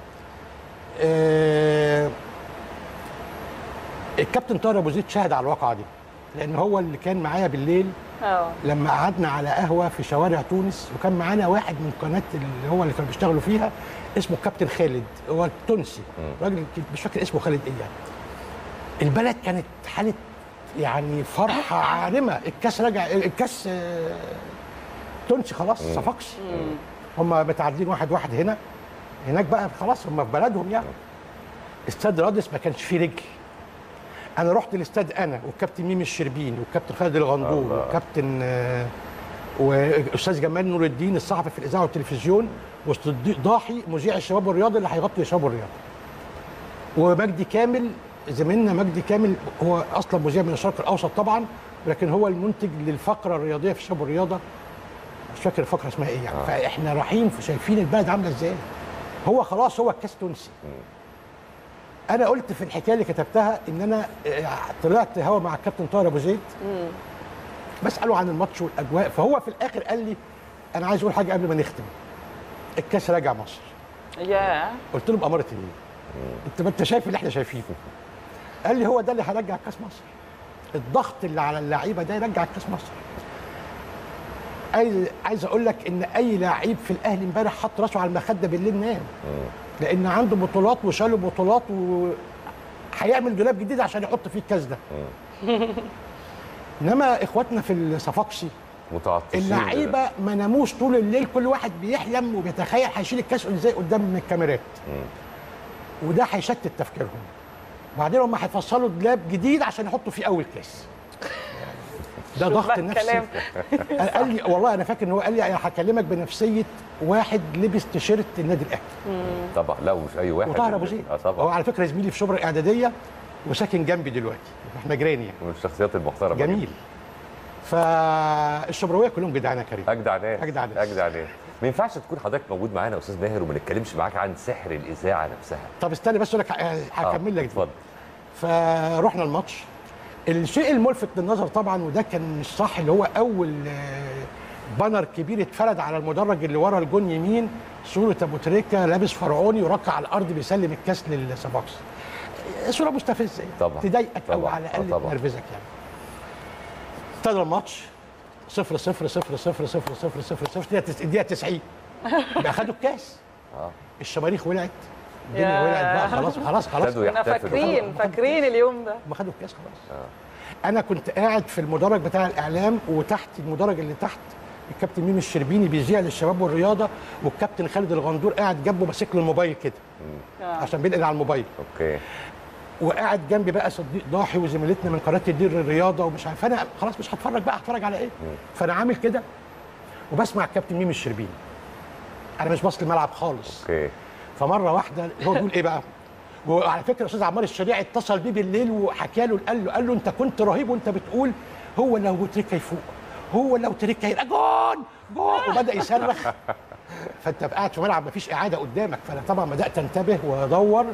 الكابتن طاهر ابو زيد شاهد على الواقعه دي، لان هو اللي كان معايا بالليل لما قعدنا على قهوه في شوارع تونس، وكان معانا واحد من قناه اللي كانوا بيشتغلوا فيها اسمه الكابتن خالد، هو تونسي راجل مش فاكر اسمه خالد ايه يعني. البلد كانت حاله يعني فرحه عارمه، الكاس رجع، الكاس تونسي خلاص صفاقسي، هم متعادلين 1-1 هناك بقى خلاص هم في بلدهم يعني. استاد رادس ما كانش فيه رجل. انا رحت الاستاد انا والكابتن ميمي الشربيني والكابتن خالد الغندور والكابتن واستاذ جمال نور الدين الصحفي في الاذاعه والتلفزيون، وصديق ضاحي مذيع الشباب والرياضه اللي هيغطي الشباب والرياضه، ومجدي كامل زميلنا. مجدي كامل هو اصلا مذيع من الشرق الاوسط طبعا، لكن هو المنتج للفقره الرياضيه في الشباب والرياضه، مش فاكر الفقره اسمها ايه يعني. فاحنا رايحين شايفين البلد عامله ازاي، هو خلاص هو الكاس تونسي. انا قلت في الحكايه اللي كتبتها ان انا طلعت هوا مع الكابتن طاهر ابو زيد بساله عن الماتش والاجواء، فهو في الاخر قال لي انا عايز اقول حاجه قبل ما نختم، الكاس راجع مصر. قلت له بأمارة ايه؟ انت شايف اللي احنا شايفينه. قال لي هو ده اللي هيرجع كاس مصر، الضغط اللي على اللعيبه ده يرجع كاس مصر. عايز اقول لك ان اي لعيب في الاهلي امبارح حط راسه على المخده بالليل نام، لان عنده بطولات وشالوا بطولات وهيعمل دولاب جديد عشان يحط فيه الكاس ده. انما اخواتنا في الصفاقسي اللعيبه ما ناموش طول الليل، كل واحد بيحلم وبيتخيل هيشيل الكاس ازاي قدام الكاميرات، وده هيشتت تفكيرهم. وبعدين هم هيفصلوا دولاب جديد عشان يحطوا فيه اول كاس. ده ضغط نفسي. قال لي والله انا فاكر ان هو قال لي انا هكلمك بنفسيه واحد لبس تيشيرت النادي الاهلي. طبعا لا مش اي واحد. وطاهر ابو زيد هو على فكره زميلي في شبرا الاعداديه وساكن جنبي دلوقتي، احنا جيران يعني. من الشخصيات المحترمه جميل. فالشبراويه كلهم جدعان يا كريم. اجدع ناس. ما ينفعش تكون حضرتك موجود معانا يا استاذ ماهر وما نتكلمش معاك عن سحر الاذاعه نفسها. طب استنى بس اقول لك هكمل لك. اتفضل. فروحنا الماتش. الشيء الملفت للنظر طبعا وده كان مش صح، اللي هو اول بانر كبير اتفرد على المدرج اللي ورا الجون يمين، صوره ابو تريكه لابس فرعوني وركع على الارض بيسلم الكاس للصفاقسي. صوره مستفزه طبعا تضايقك او على الاقل تنرفزك يعني. ابتدى الماتش 0-0 الدقيقه 90 بقى خدوا الكاس. الشماريخ ولعت، الدنيا ولعت بقى خلاص. احنا فاكرين اليوم ده. ما خدوا الكاس خلاص. انا كنت قاعد في المدرج بتاع الاعلام، وتحت المدرج اللي تحت الكابتن ميمي الشربيني بيذيع للشباب والرياضه، والكابتن خالد الغندور قاعد جنبه ماسك له الموبايل كده عشان بينقل على الموبايل. اوكي. وقاعد جنبي بقى صديق ضاحي وزميلتنا من قناه الدير الرياضه ومش عارف، انا خلاص مش هتفرج بقى، هتفرج على ايه؟ فانا عامل كده وبسمع الكابتن ميمي الشربيني، انا مش باص الملعب خالص. اوكي. فمره واحده هو بيقول ايه بقى؟ وعلى فكره الاستاذ عمار الشريعي اتصل بيه بالليل وحكى له، قال له انت كنت رهيب وانت بتقول هو لو تريكه يفوق، هو لو تريكه يبقى جون، وبدا يصرخ. فانت قاعد في ملعب مفيش اعاده قدامك، فانا طبعا بدات انتبه وادور.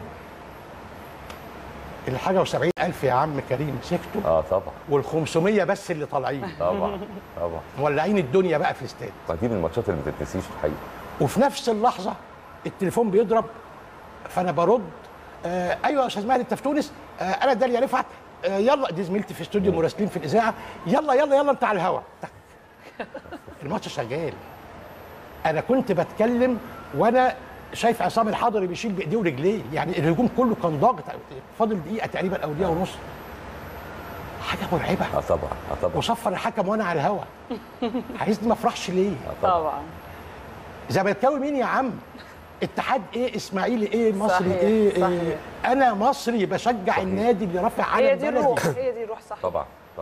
الحاجه و70,000 يا عم كريم سكتوا. طبعا. وال500 بس اللي طالعين. طبعا. مولعين الدنيا بقى في الاستاد. دي من الماتشات اللي ما تتنسيش الحقيقه. وفي نفس اللحظه التليفون بيضرب، فانا برد. ايوه يا استاذ ماهر انت في تونس؟ انا داليا رفعت. يلا، دي زميلتي في استوديو مراسلين في الاذاعه. يلا انت على الهوا. الماتش شغال. انا كنت بتكلم وانا شايف عصام الحضري بيشيل بايديه ورجليه، يعني الهجوم كله كان ضاغط، فاضل دقيقه تقريبا او دقيقه ونص. حاجه مرعبه. طبعا. وصفر الحكم وانا على الهوا. عايزني ما افرحش ليه؟ طبعا. زملكاوي مين يا عم؟ اتحاد ايه؟ اسماعيلي ايه؟ مصري صحيح. ايه؟ انا مصري بشجع النادي اللي رافع علم بلدي. هي دي الروح صح. طبعا.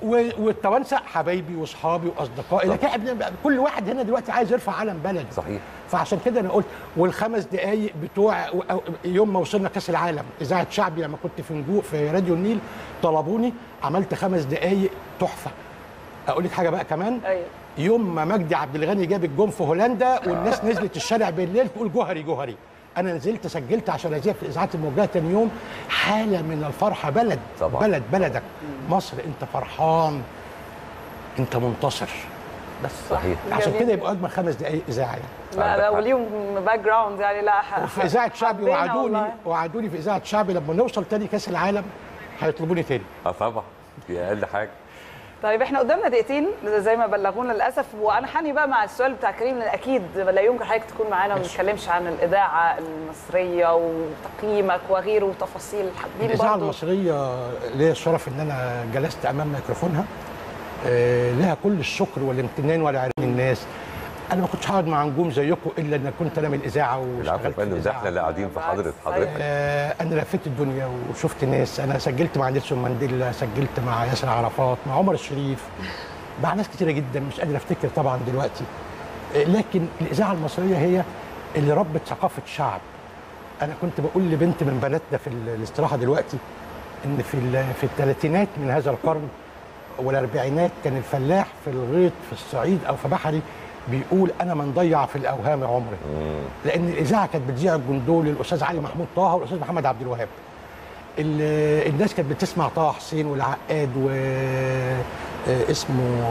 والتوانسه حبايبي واصحابي واصدقائي، لكن كل واحد هنا دلوقتي عايز يرفع علم بلده. صحيح. فعشان كده انا قلت، والخمس دقائق بتوع يوم ما وصلنا كاس العالم، اذاعه شعبي لما كنت في نجوء في راديو النيل طلبوني، عملت 5 دقائق تحفه. اقول لك حاجه بقى كمان، أيوة. يوم ما مجدي عبد الغني جاب الجون في هولندا والناس نزلت الشارع بالليل تقول جوهري جوهري، انا نزلت سجلت عشان اذيع في الاذاعات الموجهه تاني يوم. حاله من الفرحه، بلد طبعا. بلدك مصر، انت فرحان، انت منتصر، بس صحيح. عشان كده يبقوا اجمل 5 دقائق اذاعه يعني. لا وليهم باك جراوند يعني. لا وفي اذاعه شعبي وعدوني في اذاعه شعبي لما نوصل تاني كاس العالم هيطلبوني تاني. طبعا دي اقل حاجه. طيب احنا قدامنا دقيقتين زي ما بلغونا للاسف، وانا حاني بقى مع السؤال بتاع كريم، لان اكيد لا يمكن حضرتك تكون معانا وما نتكلمش عن الاذاعه المصريه وتقييمك وغيره وتفاصيل. الاذاعه المصريه ليا الشرف ان انا جلست امام ميكروفونها، لها كل الشكر والامتنان والعرفان الناس. انا ما كنتش هقعد مع نجوم زيكم الا ان كنت انا من الاذاعه واشتغلت في الاذاعه. احنا اللي قاعدين في حضرتك. انا لفيت الدنيا وشفت ناس، انا سجلت مع نيلسون مانديلا، سجلت مع ياسر عرفات، مع عمر الشريف، مع ناس كتيره جدا مش قادر افتكر طبعا دلوقتي. لكن الاذاعه المصريه هي اللي ربت ثقافه شعب. انا كنت بقول لبنت من بناتنا في الاستراحه دلوقتي ان في الثلاثينات من هذا القرن والاربعينات كان الفلاح في الغيط في الصعيد او في بحري بيقول انا من ضيع في الاوهام عمري. لان الاذاعه كانت بتذيع الجندول الاستاذ علي محمود طه والاستاذ محمد عبد الوهاب. الناس كانت بتسمع طه حسين والعقاد واسمه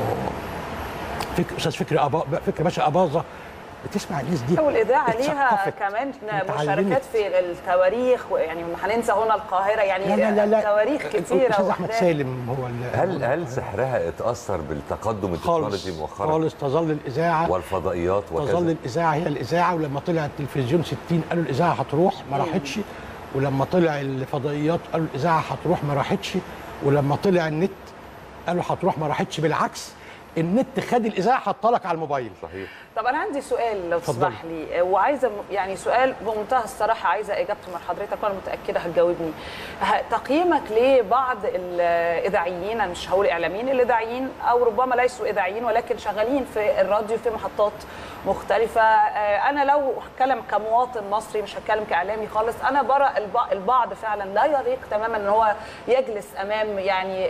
استاذ فكري باشا اباظه، بتسمع الناس دي. والاذاعه ليها كمان مشاركات في التواريخ، يعني هننسى هنا القاهره يعني. لا تواريخ كتيره. الاستاذ احمد سالم هو هل سحرها اتاثر بالتقدم التكنولوجي مؤخرا؟ خالص. تظل الاذاعه والفضائيات وكذا. تظل الاذاعه هي الاذاعه، ولما طلع التلفزيون 60 قالوا الاذاعه هتروح ما راحتش، ولما طلع الفضائيات قالوا الاذاعه هتروح ما راحتش، ولما طلع النت قالوا هتروح ما راحتش. بالعكس، النت خد الاذاعه حطها لك على الموبايل. صحيح. طب انا عندي سؤال لو تسمح لي، وعايزه يعني سؤال بمنتهى الصراحه عايزه اجابته من حضرتك وانا متاكده هتجاوبني. تقييمك لبعض الاذاعيين، انا مش هقول اعلاميين، الاذاعيين او ربما ليسوا اذاعيين ولكن شغالين في الراديو في محطات مختلفه. انا لو هتكلم كمواطن مصري مش هتكلم كاعلامي خالص، انا برى البعض فعلا لا يليق تماما ان هو يجلس امام يعني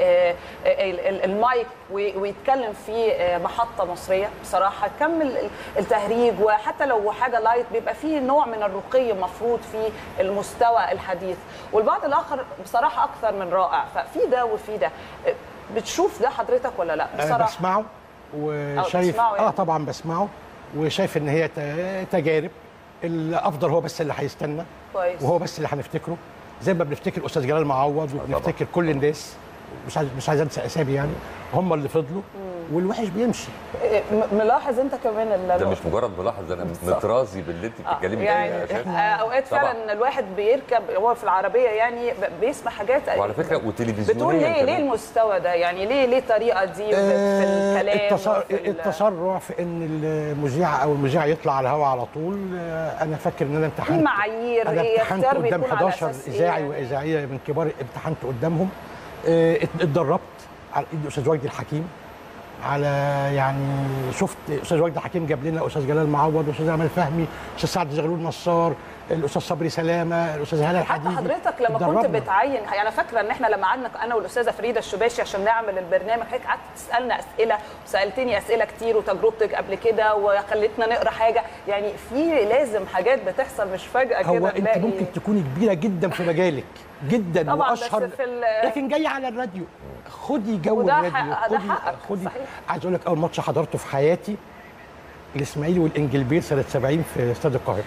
المايك ويتكلم في محطه مصريه. بصراحه كمل التهريج، وحتى لو حاجه لايت بيبقى فيه نوع من الرقي مفروض في المستوى الحديث، والبعض الاخر بصراحه اكثر من رائع. ففي ده وفي ده، بتشوف ده حضرتك ولا لا؟ بصراحه بسمعه وشايف يعني. طبعا بسمعه وشايف ان هي تجارب. الافضل هو بس اللي هيستنى كويس، وهو بس اللي هنفتكره زي ما بنفتكر استاذ جلال معوض وبنفتكر كل الناس، مش عايز انسى اسامي يعني، هم اللي فضلوا والوحش بيمشي. ملاحظ انت كمان ده مش مجرد ملاحظ، انا مترازي باللي انت بتتكلمي يعني اوقات فعلا ان الواحد بيركب هو في العربيه يعني بيسمع حاجات، وعلى فكره وتلفزيونيا بتقول ليه المستوى ده يعني، ليه الطريقه دي في الكلام التسرع في ان المذيع او المذيع يطلع على الهواء على طول. انا فاكر ان انا امتحنت في معايير، انا امتحنت قدام 11 اذاعي واذاعيه من كبار، امتحنت قدامهم، اتدربت على ايد الاستاذ وجدي الحكيم، على يعني شفت استاذ وجدي الحكيم جاب لنا استاذ جلال معوض واستاذ امل فهمي، استاذ سعد زغلول نصار، الاستاذ صبري سلامه، الاستاذ هلال الحديدي. حتى حضرتك لما كنت بتعين، يعني انا فاكره ان احنا لما قعدنا انا والاستاذه فريده الشباشي عشان نعمل البرنامج، حضرتك قعدت تسالنا اسئله وسالتني اسئله كتير وتجربتك قبل كده وخلتنا نقرا حاجه، يعني في لازم حاجات بتحصل مش فجاه كده. هو انت ممكن تكوني كبيره جدا في مجالك جدا واشهر، لكن جايه على الراديو، خدي جو الراديو، خدي. عايز اقول لك اول ماتش حضرته في حياتي الاسماعيلي والانجلبير سنه 70 في استاد القاهره.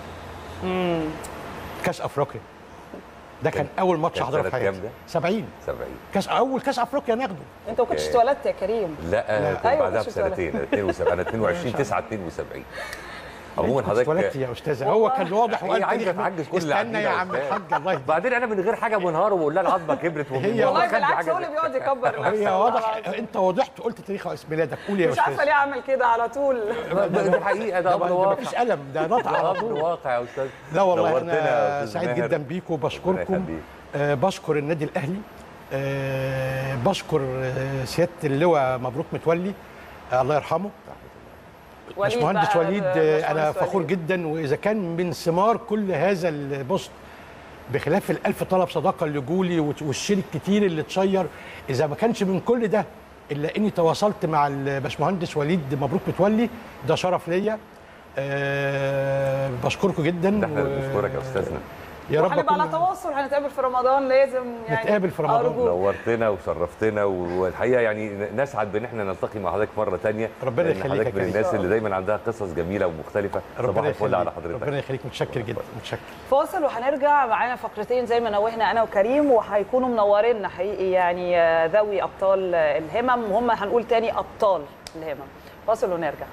كاس افريقيا ده كان اول ماتش حضرته في حياتي. 70 اول كاس افريقيا ناخده. انت ما كنتش اتولدت يا كريم؟ لا كنت بعدها بسنتين، 72 انا 22 9 72. عموما حضرتك اتولدت يا استاذه، هو كان واضح وقال عايزه تعجز كل اللي استنى يا عم الحاج الله يهديك. بعدين انا من غير حاجه منهار وبقول لها العظمه كبرت والله بالعكس هو اللي بيقعد يكبر هي واضح انت وضحت قلت تاريخ اسم ميلادك، قول يا استاذ. مش عارفه ليه عمل كده على طول. دي حقيقه، ده امر واقع، مفيش قلم، ده نطق على طول. واقع يا استاذ. لا والله انا سعيد جدا بيكم وبشكركم. بشكر النادي الاهلي بشكر سياده اللواء مبروك متولي الله يرحمه، باشمهندس وليد. انا فخور جدا، واذا كان من ثمار كل هذا البوست بخلاف ال1000 طلب صداقه اللي جولي والشيل الكتير اللي اتشير، اذا ما كانش من كل ده الا اني تواصلت مع الباشمهندس وليد مبروك متولي، ده شرف ليا. بشكركم جدا. احنا بنشكرك يا استاذنا. يا رب هنبقى على تواصل، هنتقابل في رمضان لازم يعني نتقابل في رمضان. نورتنا وشرفتنا، والحقيقه يعني نسعد بان احنا نلتقي مع حضرتك مره ثانيه. ربنا يخليك. حضرتك من الناس اللي دايما عندها قصص جميله ومختلفه. صباح الفل على حضرتك. ربنا يخليك، متشكر جدا. متشكر. فاصل وهنرجع معانا فقرتين زي ما نوهنا انا وكريم، وهيكونوا منورينا حقيقي يعني ذوي ابطال الهمم، وهم هنقول تاني ابطال الهمم. فاصل ونرجع.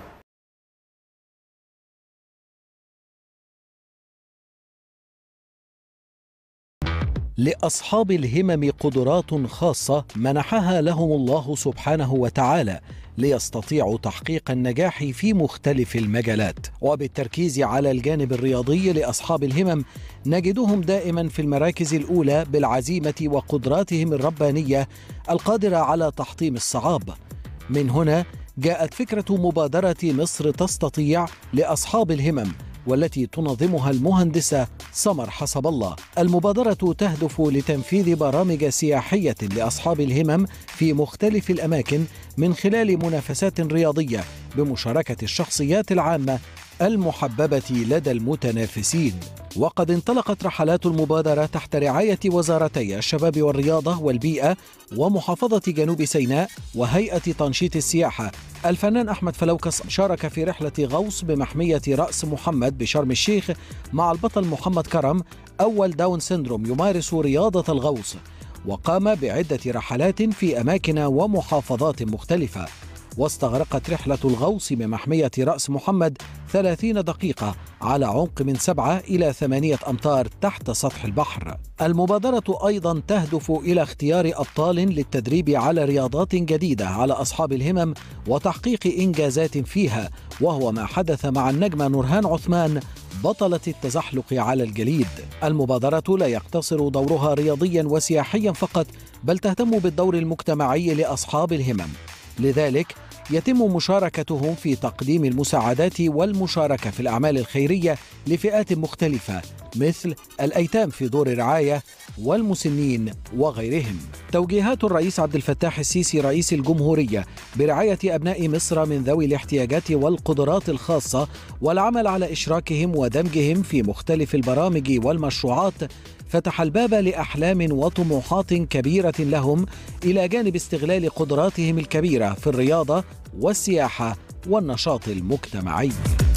لأصحاب الهمم قدرات خاصة منحها لهم الله سبحانه وتعالى ليستطيعوا تحقيق النجاح في مختلف المجالات، وبالتركيز على الجانب الرياضي لأصحاب الهمم نجدهم دائما في المراكز الأولى بالعزيمة وقدراتهم الربانية القادرة على تحطيم الصعاب. من هنا جاءت فكرة مبادرة مصر تستطيع لأصحاب الهمم، والتي تنظمها المهندسة سمر حسب الله. المبادرة تهدف لتنفيذ برامج سياحية لأصحاب الهمم في مختلف الأماكن من خلال منافسات رياضية بمشاركة الشخصيات العامة المحببة لدى المتنافسين. وقد انطلقت رحلات المبادرة تحت رعاية وزارتي الشباب والرياضة والبيئة ومحافظة جنوب سيناء وهيئة تنشيط السياحة. الفنان أحمد فلوكس شارك في رحلة غوص بمحمية رأس محمد بشرم الشيخ مع البطل محمد كرم، أول داون سيندروم يمارس رياضة الغوص، وقام بعدة رحلات في أماكن ومحافظات مختلفة. واستغرقت رحلة الغوص بمحمية رأس محمد 30 دقيقة على عمق من 7 إلى 8 أمتار تحت سطح البحر. المبادرة أيضا تهدف إلى اختيار أبطال للتدريب على رياضات جديدة على أصحاب الهمم وتحقيق إنجازات فيها، وهو ما حدث مع النجمة نورهان عثمان بطلة التزحلق على الجليد. المبادرة لا يقتصر دورها رياضيا وسياحيا فقط، بل تهتم بالدور المجتمعي لأصحاب الهمم، لذلك يتم مشاركتهم في تقديم المساعدات والمشاركة في الأعمال الخيرية لفئات مختلفة مثل الأيتام في دور الرعاية والمسنين وغيرهم. توجيهات الرئيس عبد الفتاح السيسي رئيس الجمهورية برعاية أبناء مصر من ذوي الاحتياجات والقدرات الخاصة والعمل على إشراكهم ودمجهم في مختلف البرامج والمشروعات فتح الباب لأحلام وطموحات كبيرة لهم، إلى جانب استغلال قدراتهم الكبيرة في الرياضة والسياحة والنشاط المجتمعي.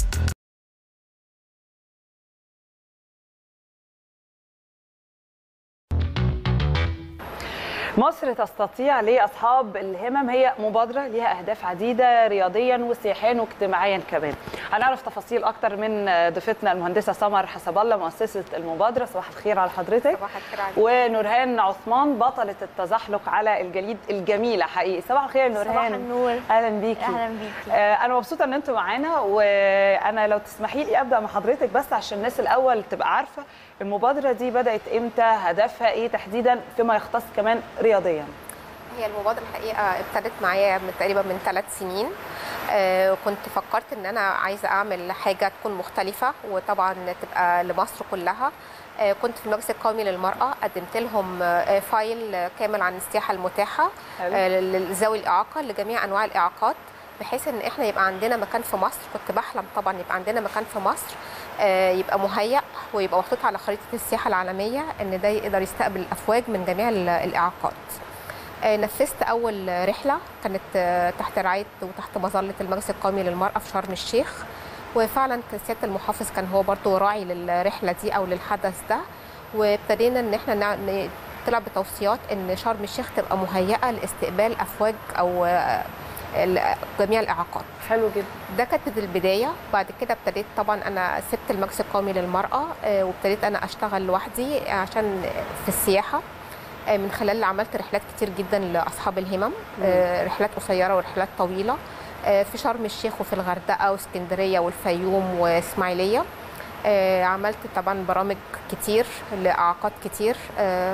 مصر تستطيع لأصحاب الهمم هي مبادرة لها أهداف عديدة رياضيا وسياحيا واجتماعيا كمان. هنعرف تفاصيل أكتر من ضيفتنا المهندسة سمر حسب الله مؤسسة المبادرة. صباح الخير على حضرتك. صباح الخير عليك. ونورهان عثمان بطلة التزحلق على الجليد الجميلة حقيقي. صباح الخير يا نورهان. صباح النور. أهلا بيكي. أهلا بيكي. أنا مبسوطة إن أنتم معانا، وأنا لو تسمحي لي أبدأ مع حضرتك بس عشان الناس الأول تبقى عارفة المبادرة دي بدأت إمتى، هدفها إيه تحديدا فيما يختص كمان رياضيا. هي المبادرة الحقيقة ابتدت معايا تقريبا من 3 سنين. كنت فكرت ان انا عايزة اعمل حاجة تكون مختلفة وطبعا تبقى لمصر كلها. كنت في المجلس القومي للمرأة قدمت لهم فايل كامل عن السياحة المتاحة لذوي الإعاقة لجميع أنواع الإعاقات، بحيث ان احنا يبقى عندنا مكان في مصر. كنت بحلم طبعا يبقى عندنا مكان في مصر يبقى مهيأ ويبقى محطوط على خريطة السياحة العالمية، ان ده يقدر يستقبل الأفواج من جميع الإعاقات. نفذت أول رحلة كانت تحت رعاية وتحت مظلة المجلس القومي للمرأة في شرم الشيخ، وفعلا سيادة المحافظ كان هو برضو راعي للرحلة دي أو للحدث ده، وابتدينا ان احنا طلع بتوصيات ان شرم الشيخ تبقى مهيئة لاستقبال أفواج أو جميع الإعاقات. حلو جدا. ده كانت البداية. بعد كده ابتديت طبعا أنا سبت المجلس القومي للمرأة وابتديت أنا أشتغل لوحدي عشان في السياحة، من خلال عملت رحلات كتير جدا لأصحاب الهمم، رحلات قصيرة ورحلات طويلة في شرم الشيخ وفي الغردقة واسكندرية والفيوم وإسماعيلية. عملت طبعا برامج كتير لإعاقات كتير،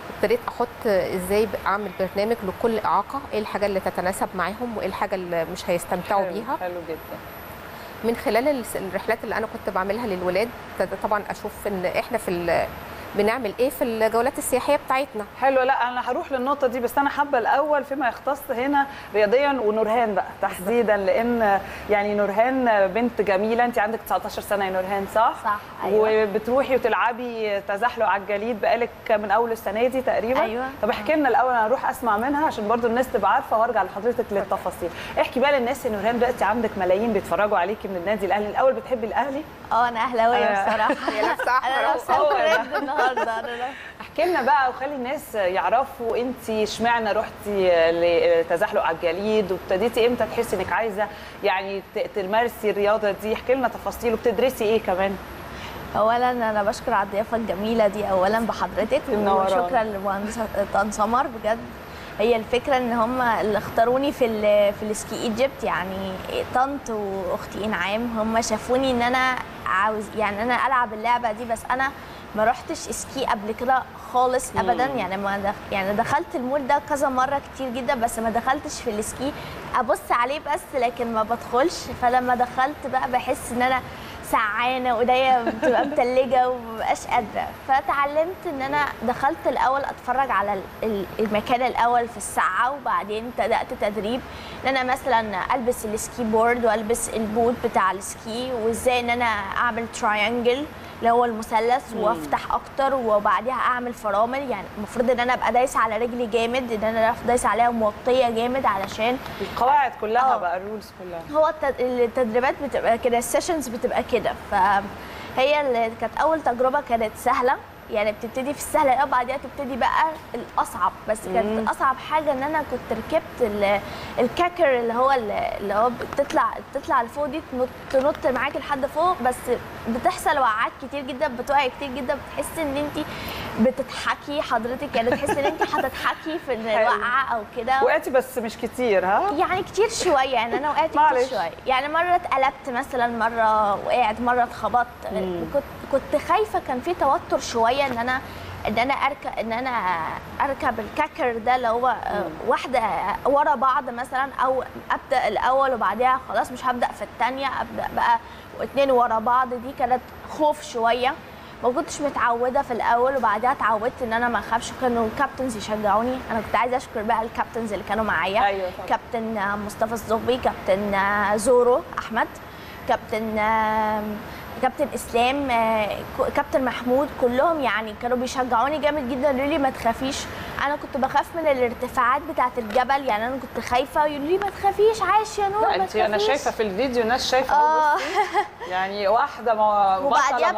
ابتديت احط ازاي اعمل برنامج لكل اعاقه، ايه الحاجه اللي تتناسب معاهم وايه الحاجه اللي مش هيستمتعوا بيها. حلو جدا. من خلال الرحلات اللي انا كنت بعملها للولاد طبعا اشوف ان احنا بنعمل ايه في الجولات السياحيه بتاعتنا. حلو. لا انا هروح للنقطه دي، بس انا حابه الاول فيما يختص هنا رياضيا ونورهان بقى تحديدا، لان يعني نورهان بنت جميله. انت عندك 19 سنه يا نورهان صح؟ صح. أيوة. وبتروحي وتلعبي تزحلق على الجليد بقالك من اول السنه دي تقريبا. أيوة. طب احكي لنا الاول، انا هروح اسمع منها عشان برضو الناس تبقى عارفه وارجع لحضرتك للتفاصيل. احكي بقى للناس يا نورهان، دلوقتي عندك ملايين بيتفرجوا عليكي من النادي الاهلي، الاول بتحبي الاهلي؟ انا اهلاويه بصراحه. هي لابسه احمر انا لابسه ريد النهارده. احكي لنا بقى وخلي الناس يعرفوا انت اشمعنى رحتي لتزحلق على الجليد، وابتديتي امتى تحسي انك عايزه يعني تمارسي الرياضه دي. احكي لنا تفاصيل، وبتدرسي ايه كمان؟ اولا انا بشكر على الضيافه الجميله دي اولا بحضرتك، وشكرا للمهندسه سمر بجد. هي الفكره ان هم اللي اختاروني في السكي ايجيبت، يعني طنط واختي انعام هم شافوني ان انا عاوز يعني انا العب اللعبه دي، بس انا ما رحتش سكي قبل كده خالص ابدا. يعني دخلت المول ده كذا مره كتير جدا، بس ما دخلتش في السكي، ابص عليه بس لكن ما بدخلش. فلما دخلت بقى بحس ان انا سعانه وايديا بتبقى متلجه ومبقاش قادره. فتعلمت ان انا دخلت الاول اتفرج على المكان الاول في الساعه، وبعدين بدات تدريب ان انا مثلا البس السكي بورد والبس البوت بتاع السكي، وازاي ان انا اعمل تراينجل اللي هو المثلث وافتح اكتر، وبعديها اعمل فرامل. يعني المفروض ان انا ابقى دايسه على رجلي جامد، ان انا دايسه عليها موطيه جامد علشان القواعد كلها بقى الرولز كلها. هو التدريبات بتبقى كده، السيشنز بتبقى كده. فهي اللي كانت اول تجربه كانت سهله، يعني بتبتدي في السهل الاول، بعدها تبتدي بقى الاصعب. بس كانت اصعب حاجه ان انا كنت ركبت الكاكر اللي هو بتطلع لفوق دي، تنط معاكي لحد فوق، بس بتحصل وقعات كتير جدا، بتقعي كتير جدا، بتحسي ان انت بتضحكي حضرتك، يعني تحسي ان انت هتضحكي في الوقعه او كده. وقعتي بس مش كتير؟ ها يعني كتير شويه، يعني انا وقعت كتير شويه، يعني مره اتقلبت مثلا، مره وقعت، مره اتخبطت. كنت خايفه، كان في توتر شويه ان انا اركب الكاكر ده اللي هو واحده ورا بعض مثلا، او ابدا الاول وبعديها خلاص مش هبدا في الثانيه، ابدا بقى واثنين ورا بعض. دي كانت خوف شويه، ما كنتش متعوده في الاول، وبعدها اتعودت ان انا ما اخافش. كانوا الكابتنز يشجعوني. انا كنت عايزه اشكر بقى الكابتنز اللي كانوا معايا. أيوة كابتن مصطفى الزغبي، كابتن زورو احمد، كابتن اسلام، كابتن محمود، كلهم يعني كانوا بيشجعوني جامد جدا. يقولوا لي ما تخافيش. انا كنت بخاف من الارتفاعات بتاعه الجبل، يعني انا كنت خايفه. يقولوا لي ما تخافيش، عايش يا نور، ما تخافيش. انا شايفه في الفيديو ناس شايفه يعني واحده وبعديها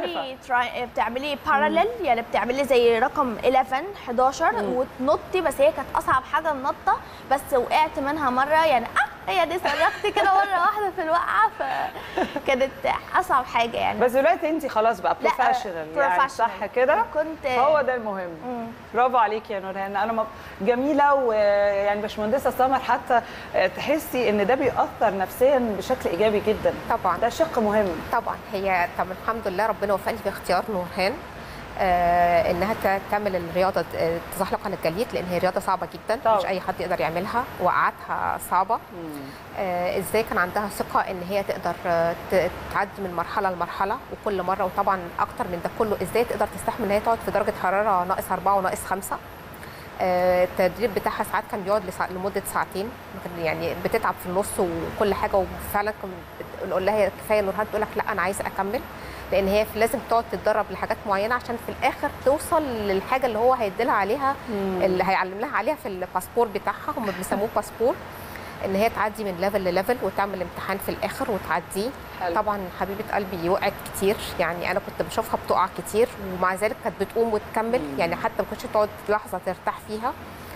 بتعملي باراليل، يعني بتعملي زي رقم 11 وتنطي. بس هي كانت اصعب حاجه النطه، بس وقعت منها مره، يعني هي دي صرخت كده مره واحده في الوقعه، فكانت اصعب حاجه يعني. بس دلوقتي انت خلاص بقى بروفيشنال يعني، صح كده؟ كنت هو ده المهم. برافو عليكي يا نورهان. انا جميله، ويعني باشمهندسه سمر حتى تحسي ان ده بيأثر نفسيا بشكل ايجابي جدا. طبعا ده شق مهم. طبعا هي الحمد لله ربنا وفقني في اختيار نورهان انها تعمل الرياضه التزحلق على الجليد، لان هي رياضه صعبه جدا طبعا. مش اي حد يقدر يعملها، وقعاتها صعبه. ازاي كان عندها ثقه ان هي تقدر تعدي من مرحله لمرحله وكل مره، وطبعا اكتر من ده كله ازاي تقدر تستحمل ان هي تقعد في درجه حراره -4 و-5. التدريب بتاعها ساعات كان بيقعد لمده ساعتين، يعني بتتعب في النص وكل حاجه. وفعلا نقول لها كفايه نورهان، تقول لك لا انا عايزه اكمل، لان هي لازم تقعد تتدرب لحاجات معينه عشان في الاخر توصل للحاجه اللي هو هيديلها عليها، اللي هيعلم لها عليها في الباسبور بتاعها. هم بيسموه باسبور، ان هي تعدي من ليفل لليفل وتعمل امتحان في الاخر وتعديه. طبعا حبيبه قلبي وقعت كتير، يعني انا كنت بشوفها بتقع كتير، ومع ذلك كانت بتقوم وتكمل، يعني حتى ما كنتش تقعد لحظه ترتاح فيها.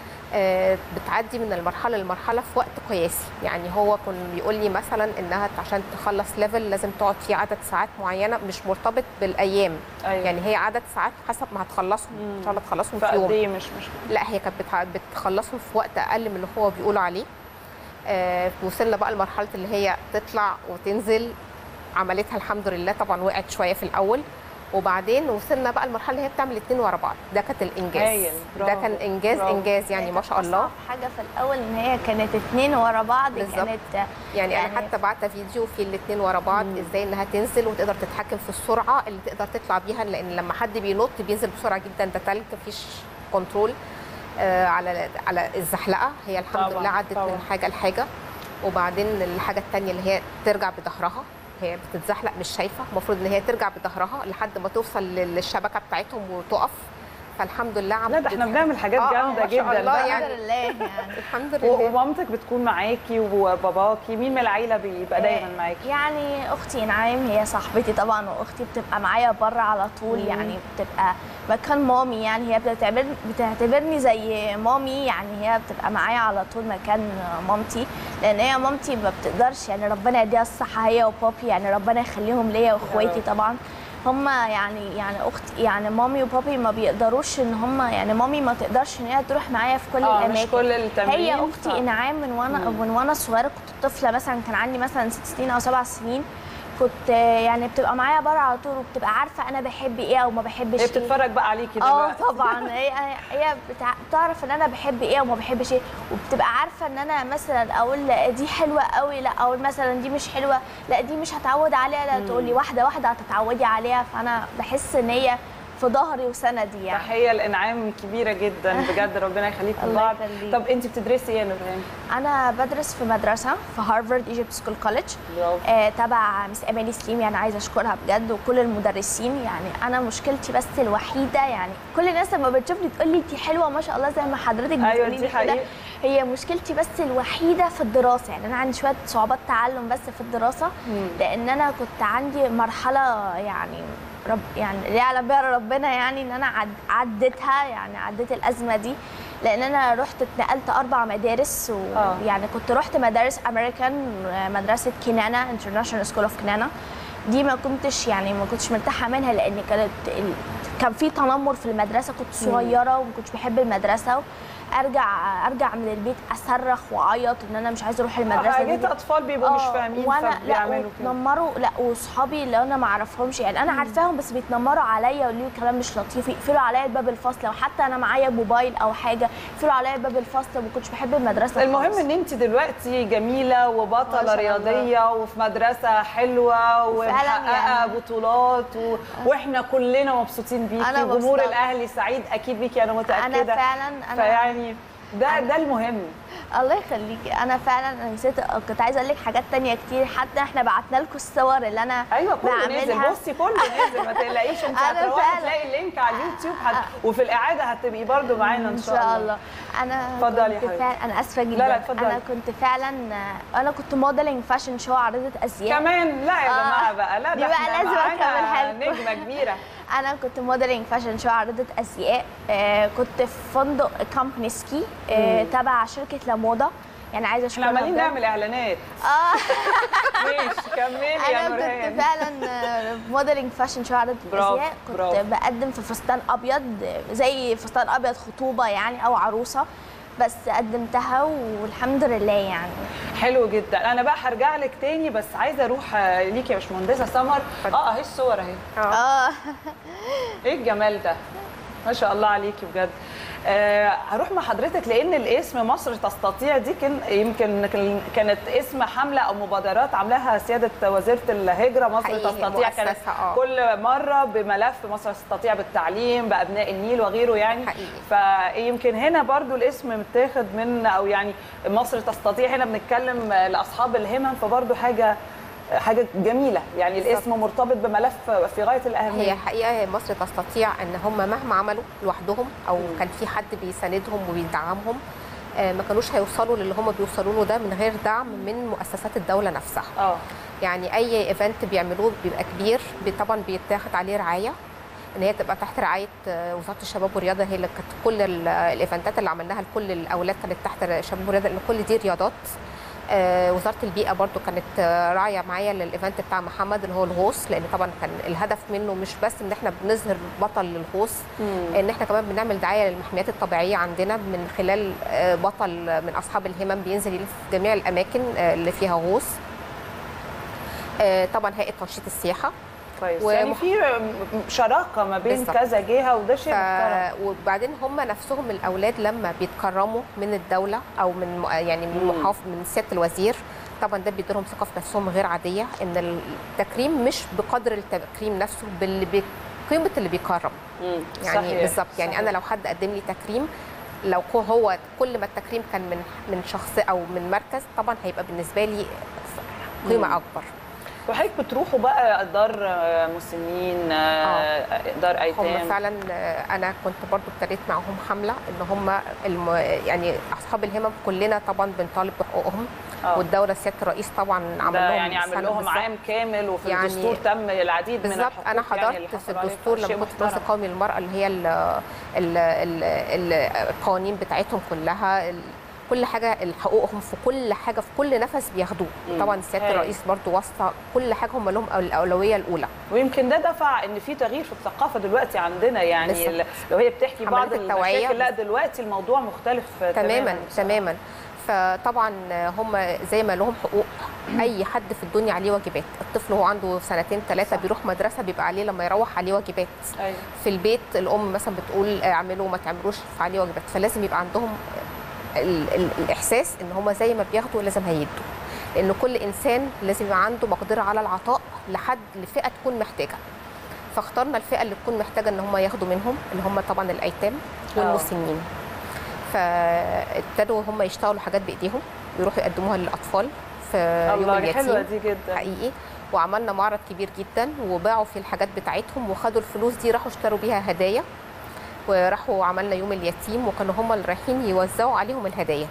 بتعدي من المرحله للمرحله في وقت قياسي. يعني هو كان بيقول لي مثلا انها عشان تخلص ليفل لازم تقعد فيه عدد ساعات معينه، مش مرتبط بالايام. أيوة. يعني هي عدد ساعات حسب ما هتخلصهم، ان شاء الله تخلصهم في يوم. دي مش لا، هي كانت بتخلصهم في وقت اقل من اللي هو بيقولوا عليه. وصلنا بقى لمرحله اللي هي تطلع وتنزل، عملتها الحمد لله. طبعا وقعت شويه في الاول، وبعدين وصلنا بقى المرحله اللي هي بتعمل الاثنين ورا بعض. ده كانت الانجاز، ده كان انجاز انجاز يعني ما شاء الله. حاجه في الاول ان هي كانت 2 ورا بعض بالزبط. كانت يعني انا حتى بعت فيديو في الاثنين ورا بعض ازاي انها تنزل وتقدر تتحكم في السرعه اللي تقدر تطلع بيها، لان لما حد بينط بينزل بسرعه جدا، ده تلج مفيش كنترول على الزحلقه. هي الحمد لله عدت من حاجه لحاجه. وبعدين الحاجه الثانيه اللي هي ترجع بظهرها، هي بتتزحلق مش شايفه، المفروض ان هي ترجع بظهرها لحد ما توصل للشبكه بتاعتهم وتقف. فالحمد لله عملت. لا ده احنا بنعمل حاجات جامده جدا بقى الحمد لله يعني الحمد لله. ومامتك بتكون معاكي وباباكي، مين من العيله بيبقى دايما معاكي؟ يعني اختي انعام هي صاحبتي طبعا، واختي بتبقى معايا بره على طول. يعني بتبقى مكان مامي، يعني هي بتعتبرني زي مامي، يعني هي بتبقى معايا على طول مكان مامتي، لان هي مامتي ما بتقدرش، يعني ربنا يديها الصحه هي وبابي، يعني ربنا يخليهم ليا واخواتي طبعا. هما يعني اختي يعني مامي وبابي ما بيقدروش ان هما، يعني مامي ما تقدرش ان هي تروح معايا في كل الاماكن، مش كل التمرين. هي اختي انعام من وانا صغيره، كنت طفله مثلا كان عندي مثلا 6 سنين او 7 سنين، كنت يعني بتبقى معايا بره على طول، وبتبقى عارفه انا بحب ايه او ما بحبش ايه. هي بتتفرج بقى عليكي دلوقتي. طبعا هي بتعرف ان انا بحب ايه وما بحبش ايه، وبتبقى عارفه ان انا مثلا اقول لا دي حلوه قوي، لا اقول مثلا دي مش حلوه، لا دي مش هتعود عليها، لا تقول لي واحده واحده هتتعودي عليها. فانا بحس ان هي في ظهري وسندي يعني. تحيه الانعام كبيره جدا بجد، ربنا يخليكم لبعض. طب انت بتدرسي ايه يا نورهان؟ انا بدرس في مدرسه في هارفارد ايجيبت سكول كوليدج تبع مس امالي سليم، يعني عايزه اشكرها بجد وكل المدرسين. يعني انا مشكلتي بس الوحيده، يعني كل الناس لما بتشوفني تقول لي انت حلوه ما شاء الله زي ما حضرتك بتقولي. ايوه دي حقيقه. هي مشكلتي بس الوحيده في الدراسه، يعني انا عندي شويه صعوبات تعلم بس في الدراسه، لان انا كنت عندي مرحله يعني يعني اللي يعلم بها ربنا، يعني ان انا عديتها، يعني عديت الازمه دي، لان انا رحت اتنقلت 4 مدارس، ويعني كنت رحت مدارس امريكان، مدرسه كنانه انترناشونال سكول اوف كنانه، دي ما كنتش مرتاحه منها، لان كان في تنمر في المدرسه، كنت صغيره وما كنتش بحب المدرسه، ارجع من البيت اصرخ واعيط ان انا مش عايزه اروح المدرسه. حاجات اطفال بيبقوا مش فاهمين فبيعملوا كده. بيتنمروا، لا واصحابي اللي انا ما اعرفهمش، يعني انا عارفاهم بس بيتنمروا عليا ويقولوا لي كلام مش لطيف، يقفلوا عليا باب الفصل، وحتى انا معايا موبايل او حاجه يقفلوا عليا باب الفصل، وما كنتش بحب المدرسه. المهم ان انت دلوقتي جميله وبطله رياضيه وفي مدرسه حلوه ومحققه يعني بطولات واحنا كلنا مبسوطين بيكي، وجمهور الاهلي سعيد اكيد بيكي، انا متاكده. انا فعلا فيعني ده المهم. الله يخليكي. انا فعلا نسيت، كنت عايزه اقول لك حاجات تانية كتير، حتى احنا بعتنا لكم الصور اللي انا ايوه كله نازل، بصي كله نازل ما تقلقيش، انت هتروحي تلاقي اللينك على اليوتيوب وافي الاعاده هتبقي برده معانا ان شاء الله. انا اتفضلي يا حبيبتي. انا اسفه جدا. لا اتفضلي. انا كنت فعلا كنت موديلنج فاشن شو، عارضه ازياء كمان. لا يا جماعه بقى، لا ده احنا لازم اكملها لكم. نجمه كبيره. انا كنت موديلنج فاشن شو، عارضه ازياء، كنت في فندق كامباني سكي تبع شركه لامودا، يعني عايزه اشكرها. احنا عمالين نعمل اعلانات. ماشي كملي يا نورهان. انا كنت فعلا موديلنج فاشن شو، عارضه ازياء، كنت بقدم في فستان ابيض زي فستان ابيض خطوبه يعني او عروسه، بس قدمتها والحمد لله يعني. حلو جدا. انا بقى هرجع لك تاني، بس عايزه اروح ليكي يا باشمهندسه سمر. اهي الصور اهي. ايه الجمال ده، ما شاء الله عليكي بجد. هروح مع حضرتك، لان الاسم مصر تستطيع دي يمكن كانت اسم حمله او مبادرات عاملاها سياده وزيره الهجره. مصر تستطيع كانت كل مره بملف مصر تستطيع بالتعليم بابناء النيل وغيره يعني. فيمكن هنا برضو الاسم متاخد من، او يعني مصر تستطيع هنا بنتكلم لاصحاب الهمم، فبرضو حاجه جميله يعني. الاسم مرتبط بملف في غايه الاهميه. هي حقيقه مصر تستطيع ان هم مهما عملوا لوحدهم او كان في حد بيساندهم وبيدعمهم، ما كانوش هيوصلوا للي هم بيوصلوا له ده من غير دعم من مؤسسات الدوله نفسها. يعني اي ايفنت بيعملوه بيبقى كبير، طبعا بيتاخد عليه رعايه، ان هي تبقى تحت رعايه وزاره الشباب والرياضه. هي اللي كانت كل الايفنتات اللي عملناها لكل الاولاد كانت تحت الشباب والرياضه، لان كل دي رياضات. وزاره البيئه برضو كانت راعيه معايا للايفنت بتاع محمد اللي هو الغوص، لان طبعا كان الهدف منه مش بس ان احنا بنظهر بطل للغوص، ان احنا كمان بنعمل دعايه للمحميات الطبيعيه عندنا من خلال بطل من اصحاب الهمم بينزل يلف في جميع الاماكن اللي فيها غوص. طبعا هيئه تنشيط السياحه كويس يعني في شراكه ما بين بالزبط. كذا جهه وده شيء محترم. وبعدين هم نفسهم الاولاد لما بيتكرموا من الدوله او من يعني من محافظ من سياده الوزير، طبعا ده بيديلهم ثقه في نفسهم غير عاديه، ان التكريم مش بقدر التكريم نفسه بقيمه اللي بيكرم. يعني بالظبط، يعني انا لو حد قدم لي تكريم، لو هو كل ما التكريم كان من شخص او من مركز، طبعا هيبقى بالنسبه لي قيمه اكبر. وحضرتك بتروحوا بقى دار مسنين، دار ايتام؟ هم فعلا انا كنت برضو ابتديت معهم حمله ان هم يعني اصحاب الهمم كلنا طبعا بنطالب بحقوقهم، والدوله سياده الرئيس طبعا عمل لهم يعني عمل لهم عام كامل، وفي يعني الدستور تم العديد من الحقوق. انا حضرت في الدستور لما كنت في الرئاسه القومي للمراه اللي هي القوانين بتاعتهم كلها، كل حاجه حقوقهم في كل حاجه في كل نفس بياخدوه. طبعا سياده الرئيس برضو وصى كل حاجه هم لهم الاولويه الاولى، ويمكن ده دفع ان في تغيير في الثقافه دلوقتي عندنا. يعني لو هي بتحكي بعض المشاكل، لا دلوقتي الموضوع مختلف تماما. فطبعا هم زي ما لهم حقوق، اي حد في الدنيا عليه واجبات. الطفل هو عنده 2 3 بيروح مدرسه، بيبقى عليه لما يروح عليه واجبات. في البيت الام مثلا بتقول اعملوا ما تعملوش، فعليه واجبات. فلازم يبقى عندهم الاحساس ان هم زي ما بياخدوا لازم هيدوا، لان كل انسان لازم يبقى عنده مقدره على العطاء لفئه تكون محتاجه. فاخترنا الفئه اللي تكون محتاجه ان هم ياخدوا منهم، اللي هم طبعا الايتام والمسنين. فابتدوا هم يشتغلوا حاجات بايديهم، يروحوا يقدموها للاطفال في يوم اليتيم. حلوه دي جدا حقيقي. وعملنا معرض كبير جدا، وباعوا في الحاجات بتاعتهم، وخدوا الفلوس دي راحوا اشتروا بيها هدايا، وراحوا عملنا يوم اليتيم، وكانوا هم اللي رايحين يوزعوا عليهم الهدايا.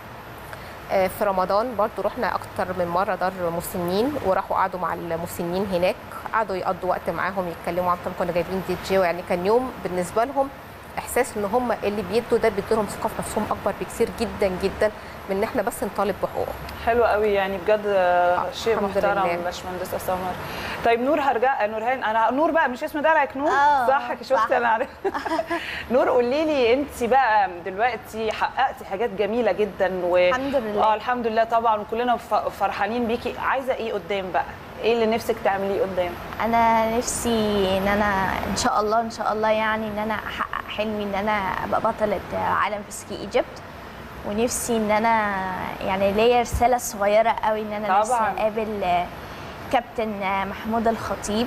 في رمضان برضو رحنا اكتر من مره دار مسنين، وراحوا قعدوا مع المسنين هناك، قعدوا يقضوا وقت معاهم يتكلموا عنهم. كنا جايبين دي جي، يعني كان يوم بالنسبه لهم احساس ان هم اللي بيدوا ده بيديلهم ثقه في نفسهم اكبر بكثير جدا جدا من ان احنا بس نطالب بحقوقهم. حلو قوي، يعني بجد شيء محترم باشمهندسه سمر. طيب نور، هرجع نورهان. انا نور بقى مش اسم درعك نور؟ صح، شفتي انا عارفه. نور قولي لي انت بقى دلوقتي حققتي حاجات جميله جدا الحمد لله. الحمد لله طبعا، وكلنا فرحانين بيكي. عايزه ايه قدام بقى؟ ايه اللي نفسك تعمليه قدام؟ انا نفسي ان انا ان شاء الله يعني ان انا احقق حلمي ان انا ابقى بطله عالم في سكي ايجيبت. ونفسي ان انا يعني ليا رساله صغيره قوي ان انا نفسي اقابل كابتن محمود الخطيب.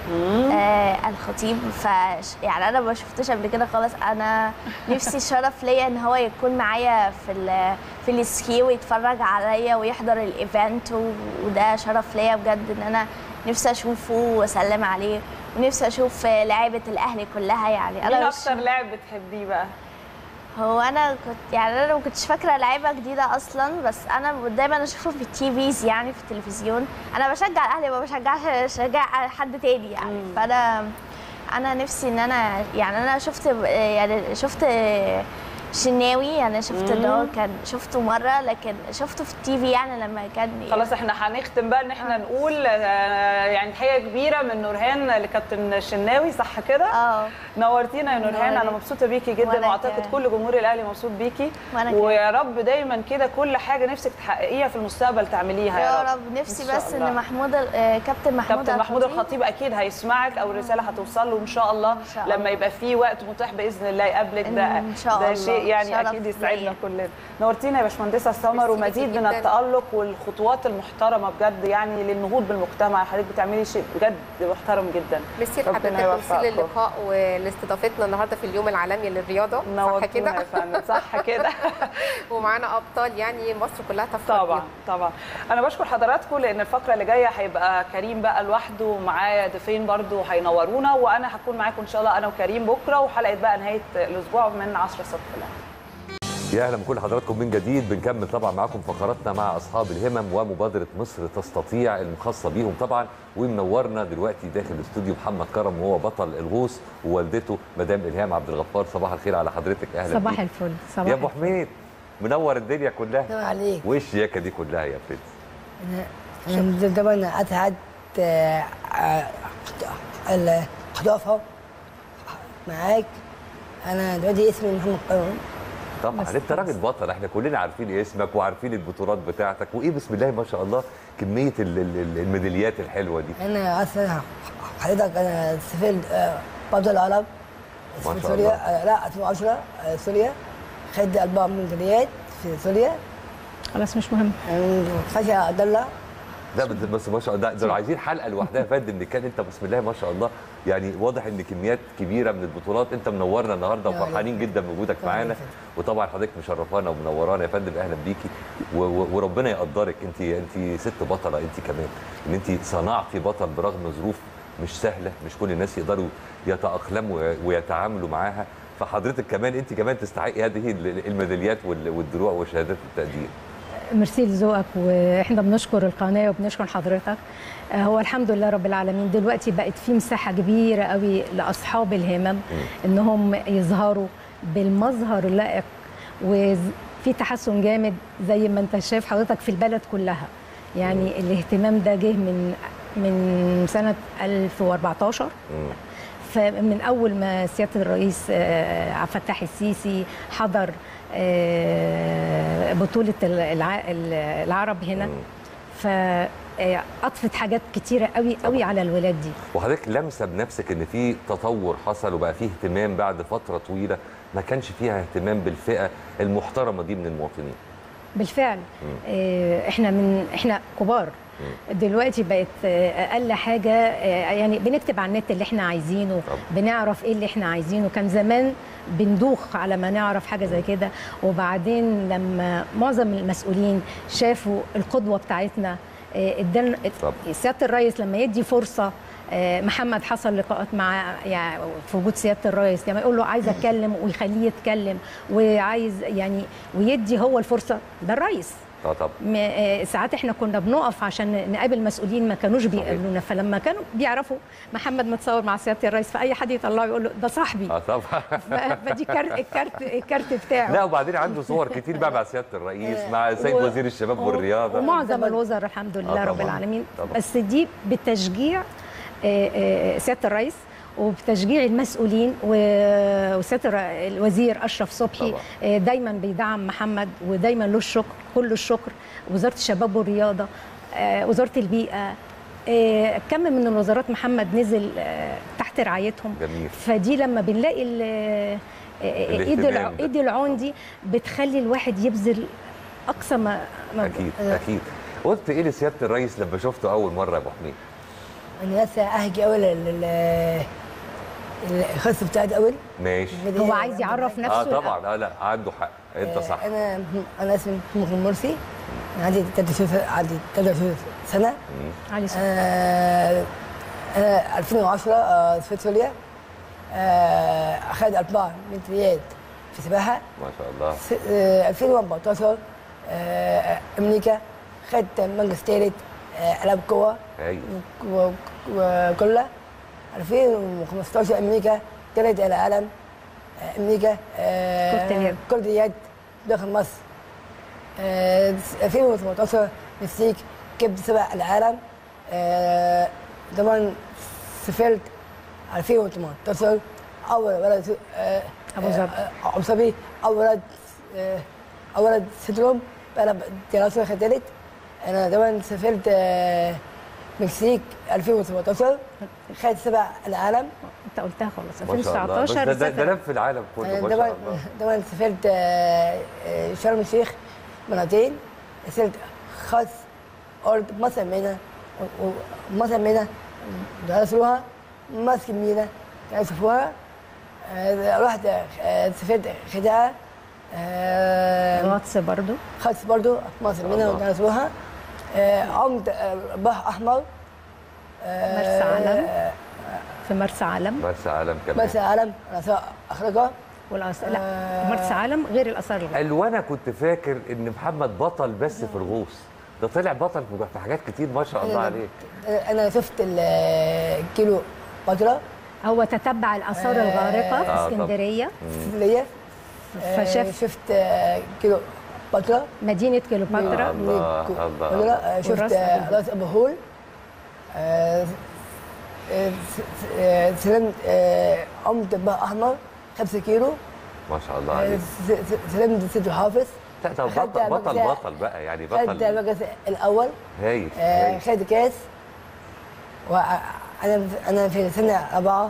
الخطيب يعني انا ما شفتوش قبل كده خالص. انا نفسي شرف ليا ان هو يكون معايا في السكي ويتفرج عليا ويحضر الايفنت، وده شرف ليا بجد ان انا نفسي اشوفه واسلم عليه، ونفسي اشوف لعيبه الاهلي كلها. يعني مين اكتر لاعب بتحبيه بقى؟ هو انا انا ما كنتش فاكره لعيبه جديده اصلا، بس انا دايما اشوفه في التي فيز، يعني في التلفزيون. انا بشجع الاهلي، ما بشجعش حد تاني يعني. فانا نفسي ان انا يعني انا شفت شناوي، يعني شفت ان هو كان شفته مره، لكن شفته في التي في يعني لما كان. خلاص احنا هنختم بقى ان احنا نقول يعني تحيه كبيره من نورهان لكابتن الشناوي، صح كده؟ نورتينا يا نورهان. انا مبسوطه بيكي جدا، واعتقد كل جمهور الاهلي مبسوط بيكي، ويا رب دايما كده كل حاجه نفسك تحققيها في المستقبل تعمليها يا رب. نفسي بس ان كابتن محمود الخطيب اكيد هيسمعك، او الرساله هتوصل له ان شاء الله لما يبقى في وقت متاح باذن الله يقابلك. ده شيء يعني اكيد يسعدنا كلنا. نورتينا يا باشمهندسه سمر، ومزيد من التالق والخطوات المحترمه بجد يعني للنهوض بالمجتمع. حضرتك بتعملي شيء بجد محترم جدا. ميرسي لحضرتك توصيل اللقاء ولاستضافتنا النهارده في اليوم العالمي للرياضه. صح كده؟ صح كده. ومعانا ابطال يعني مصر كلها تفرح. طبعا انا بشكر حضراتكم، لان الفقره اللي جايه هيبقى كريم بقى لوحده، ومعاه ضيفين برده هينورونا، وانا هكون معاكم ان شاء الله انا وكريم بكره، وحلقه بقى نهايه الاسبوع من 10 الصبح. يا اهلا بكل حضراتكم من جديد. بنكمل طبعا معاكم فقراتنا مع اصحاب الهمم ومبادره مصر تستطيع المخصصه بيهم طبعا. ومنورنا دلوقتي داخل الاستوديو محمد كرم، وهو بطل الغوص، ووالدته مدام الهام عبد الغفار. صباح الخير على حضرتك. اهلا صباح بيك. الفل. صباح يا ابو حميد، منور الدنيا كلها. نور عليك. وايه الشياكه دي كلها يا برنس؟ انا طبعا اسعد الخطافه معاك. انا دلوقتي اسمي محمد كرم، طبعا انت راجل بطل، احنا كلنا عارفين اسمك وعارفين البطولات بتاعتك، وايه بسم الله ما شاء الله كميه الميداليات الحلوه دي. انا اصلا حضرتك انا سافرت بطل العرب في سوريا، لا 2010 سوريا، خدت 4 ميداليات في سوريا. خلاص مش مهم. فاشل عبد الله. ده بس ما شاء الله ده عايزين حلقه لوحدها يا فندم، كان انت بسم الله ما شاء الله يعني واضح ان كميات كبيره من البطولات. انت منورنا النهارده وفرحانين جدا بوجودك معانا، وطبعا حضرتك مشرفانا ومنورانا يا فندم. اهلا بيكي وربنا يقدرك. انت ست بطله انت كمان، ان انت صنعتي بطل برغم ظروف مش سهله، مش كل الناس يقدروا يتاقلموا ويتعاملوا معاها. فحضرتك كمان انت كمان تستحقي هذه الميداليات والدروع وشهادات التقدير. ميرسي لذوقك، واحنا بنشكر القناه وبنشكر حضرتك. هو الحمد لله رب العالمين دلوقتي بقت في مساحه كبيره قوي لاصحاب الهمم انهم يظهروا بالمظهر اللائق، وفي تحسن جامد زي ما انت شايف حضرتك في البلد كلها. يعني الاهتمام ده جه من سنه 2014، فمن اول ما سياده الرئيس عبد الفتاح السيسي حضر بطولة العرب هنا، فأضفت حاجات كتيرة قوي قوي على الولاد دي. وحضرتك لمسة بنفسك ان في تطور حصل وبقى فيه اهتمام بعد فترة طويلة ما كانش فيها اهتمام بالفئة المحترمة دي من المواطنين. بالفعل احنا كبار دلوقتي، بقت اقل حاجه يعني بنكتب على النت اللي احنا عايزينه، بنعرف ايه اللي احنا عايزينه. كان زمان بندوخ على ما نعرف حاجه زي كده، وبعدين لما معظم المسؤولين شافوا القدوه بتاعتنا ادانا سياده الرئيس لما يدي فرصه. محمد حصل لقاءات مع يعني في وجود سياده الرئيس لما يقول له عايز اتكلم ويخليه يتكلم، وعايز يعني ويدي هو الفرصه. ده الرئيس. طبعا ساعات احنا كنا بنقف عشان نقابل مسؤولين ما كانوش بيقابلونا، فلما كانوا بيعرفوا محمد متصور مع سياده الرئيس فاي حد يطلعه يقول له ده صاحبي. طبعا فدي الكارت بتاعه. لا وبعدين عنده صور كتير بقى مع سياده الرئيس، مع سيد وزير الشباب والرياضه ومعظم الوزراء الحمد لله رب العالمين. بس دي بتشجيع سياده الرئيس وبتشجيع المسؤولين، وسياده الوزير اشرف صبحي دايما بيدعم محمد ودايما له الشكر، كل الشكر. وزاره الشباب والرياضه، وزاره البيئه، كم من الوزارات محمد نزل تحت رعايتهم. جميل. فدي لما بنلاقي ايد العون دي بتخلي الواحد يبذل اقصى ما اكيد. قلت ايه لسياده الرئيس لما شفته اول مره يا ابو حميد؟ انا لسه احكي اول الخص بتاعتي اول. ماشي. هو عايز يعرف نفسه. طبعا لا عنده حق، انت صح. انا اسمي محمد مرسي، عندي 23 سنه. علي صح. انا 2010 في سوريا، اخذت 4 ميداليات في السباحه ما شاء الله. 2014 امريكا خدت مركز ثالث العاب قوه وكلها. 2015 امريكا ثالث العالم، امريكا كرة اليد داخل مصر. 2018 مكسيك كسبت 7 العالم. طبعا سافرت 2018 اول ولد ابو ظبي، اول ولد سيدروم انا دراسه ثالث. انا طبعا سافرت مكسيك 2017 خدت 7 العالم. انت قلتها خلاص. 2019 ده لف العالم كله ما شاء الله. طبعا سافرت شرم الشيخ مرتين، سافرت خاص ارض مصر مينا درسوها ماسك مينا يشوفوها. رحت سافرت خداع غطس برضو مصر مينا ودرسوها. عمت بحر احمر مرسى علم. في مرسى علم كمان. مرسى علم اخرجها لا مرسى علم غير الاثار الغربيه. وانا كنت فاكر ان محمد بطل بس في الغوص، ده طلع بطل في حاجات كتير ما شاء الله عليه. انا شفت الكيلو بطرة. هو تتبع الاثار الغارقه في اسكندريه. شفت كيلو بطرة، مدينه كيلوباترا. الله. شفت راس ابو هول. سلمت عمت بحر احمر 5 كيلو. ما شاء الله عليك. سلمت سيد الحافظ. بطل بقى يعني بطل. خدت المركز الاول. هايل. خدت كاس. وانا في سنه رابعه.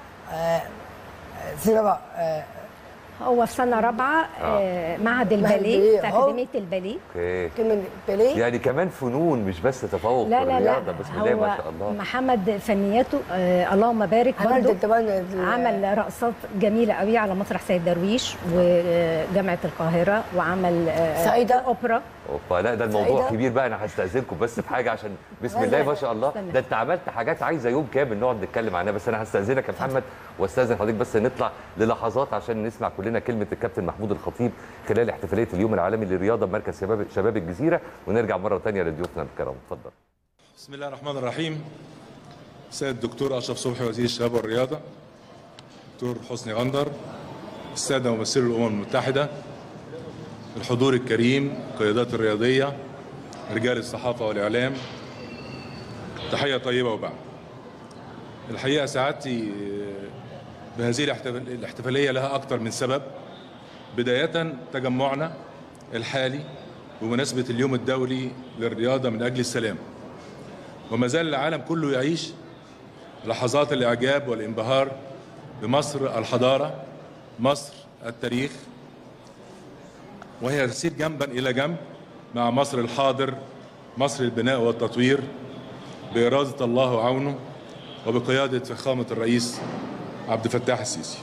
سنه رابعه. هو في سنه رابعه معهد الباليه في اكاديميه الباليه. اوكي. يعني كمان فنون مش بس تفوق في الرياضه. بسم الله ما شاء الله. محمد فنياته اللهم بارك برضه عمل رقصات جميله قوي على مسرح سيد درويش وجامعه القاهره، وعمل سعيده اوبرا. لا ده الموضوع كبير بقى. انا هستاذنكم بس في حاجه عشان بسم الله ما شاء الله ده انت عملت حاجات عايزه يوم كامل نقعد نتكلم عنها، بس انا هستاذنك يا محمد واستاذن حضرتك بس نطلع للحظات عشان نسمع كلنا كلمه الكابتن محمود الخطيب خلال احتفاليه اليوم العالمي للرياضه بمركز شباب الجزيره، ونرجع مره ثانيه لضيوفنا الكرام. اتفضل. بسم الله الرحمن الرحيم. السيد الدكتور اشرف صبحي وزير الشباب والرياضه، دكتور حسني غندر، الساده ممثلي الامم المتحده، الحضور الكريم، القيادات الرياضيه، رجال الصحافه والاعلام، تحيه طيبه. وبعد الحقيقه سعادتي بهذه الاحتفاليه لها اكثر من سبب. بدايه تجمعنا الحالي بمناسبه اليوم الدولي للرياضه من اجل السلام، وما زال العالم كله يعيش لحظات الاعجاب والانبهار بمصر الحضاره، مصر التاريخ، وهي تسير جنبا الى جنب مع مصر الحاضر، مصر البناء والتطوير، باراده الله وعونه وبقياده فخامه الرئيس عبد الفتاح السيسي،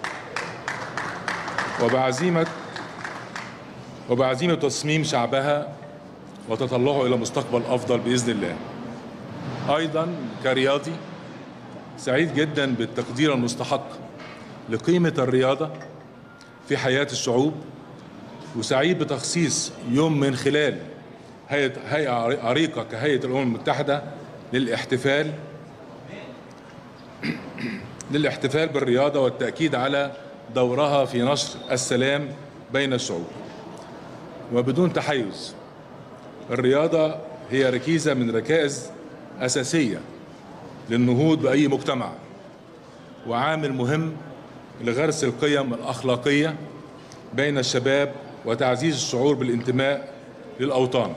وبعزيمه تصميم شعبها وتطلعه الى مستقبل افضل باذن الله. ايضا كرياضي سعيد جدا بالتقدير المستحق لقيمه الرياضه في حياه الشعوب، وسعيد بتخصيص يوم من خلال هيئه عريقه كهيئه الامم المتحده للاحتفال بالرياضه والتاكيد على دورها في نشر السلام بين الشعوب. وبدون تحيز، الرياضه هي ركيزه من ركائز اساسيه للنهوض باي مجتمع، وعامل مهم لغرس القيم الاخلاقيه بين الشباب وتعزيز الشعور بالانتماء للاوطان.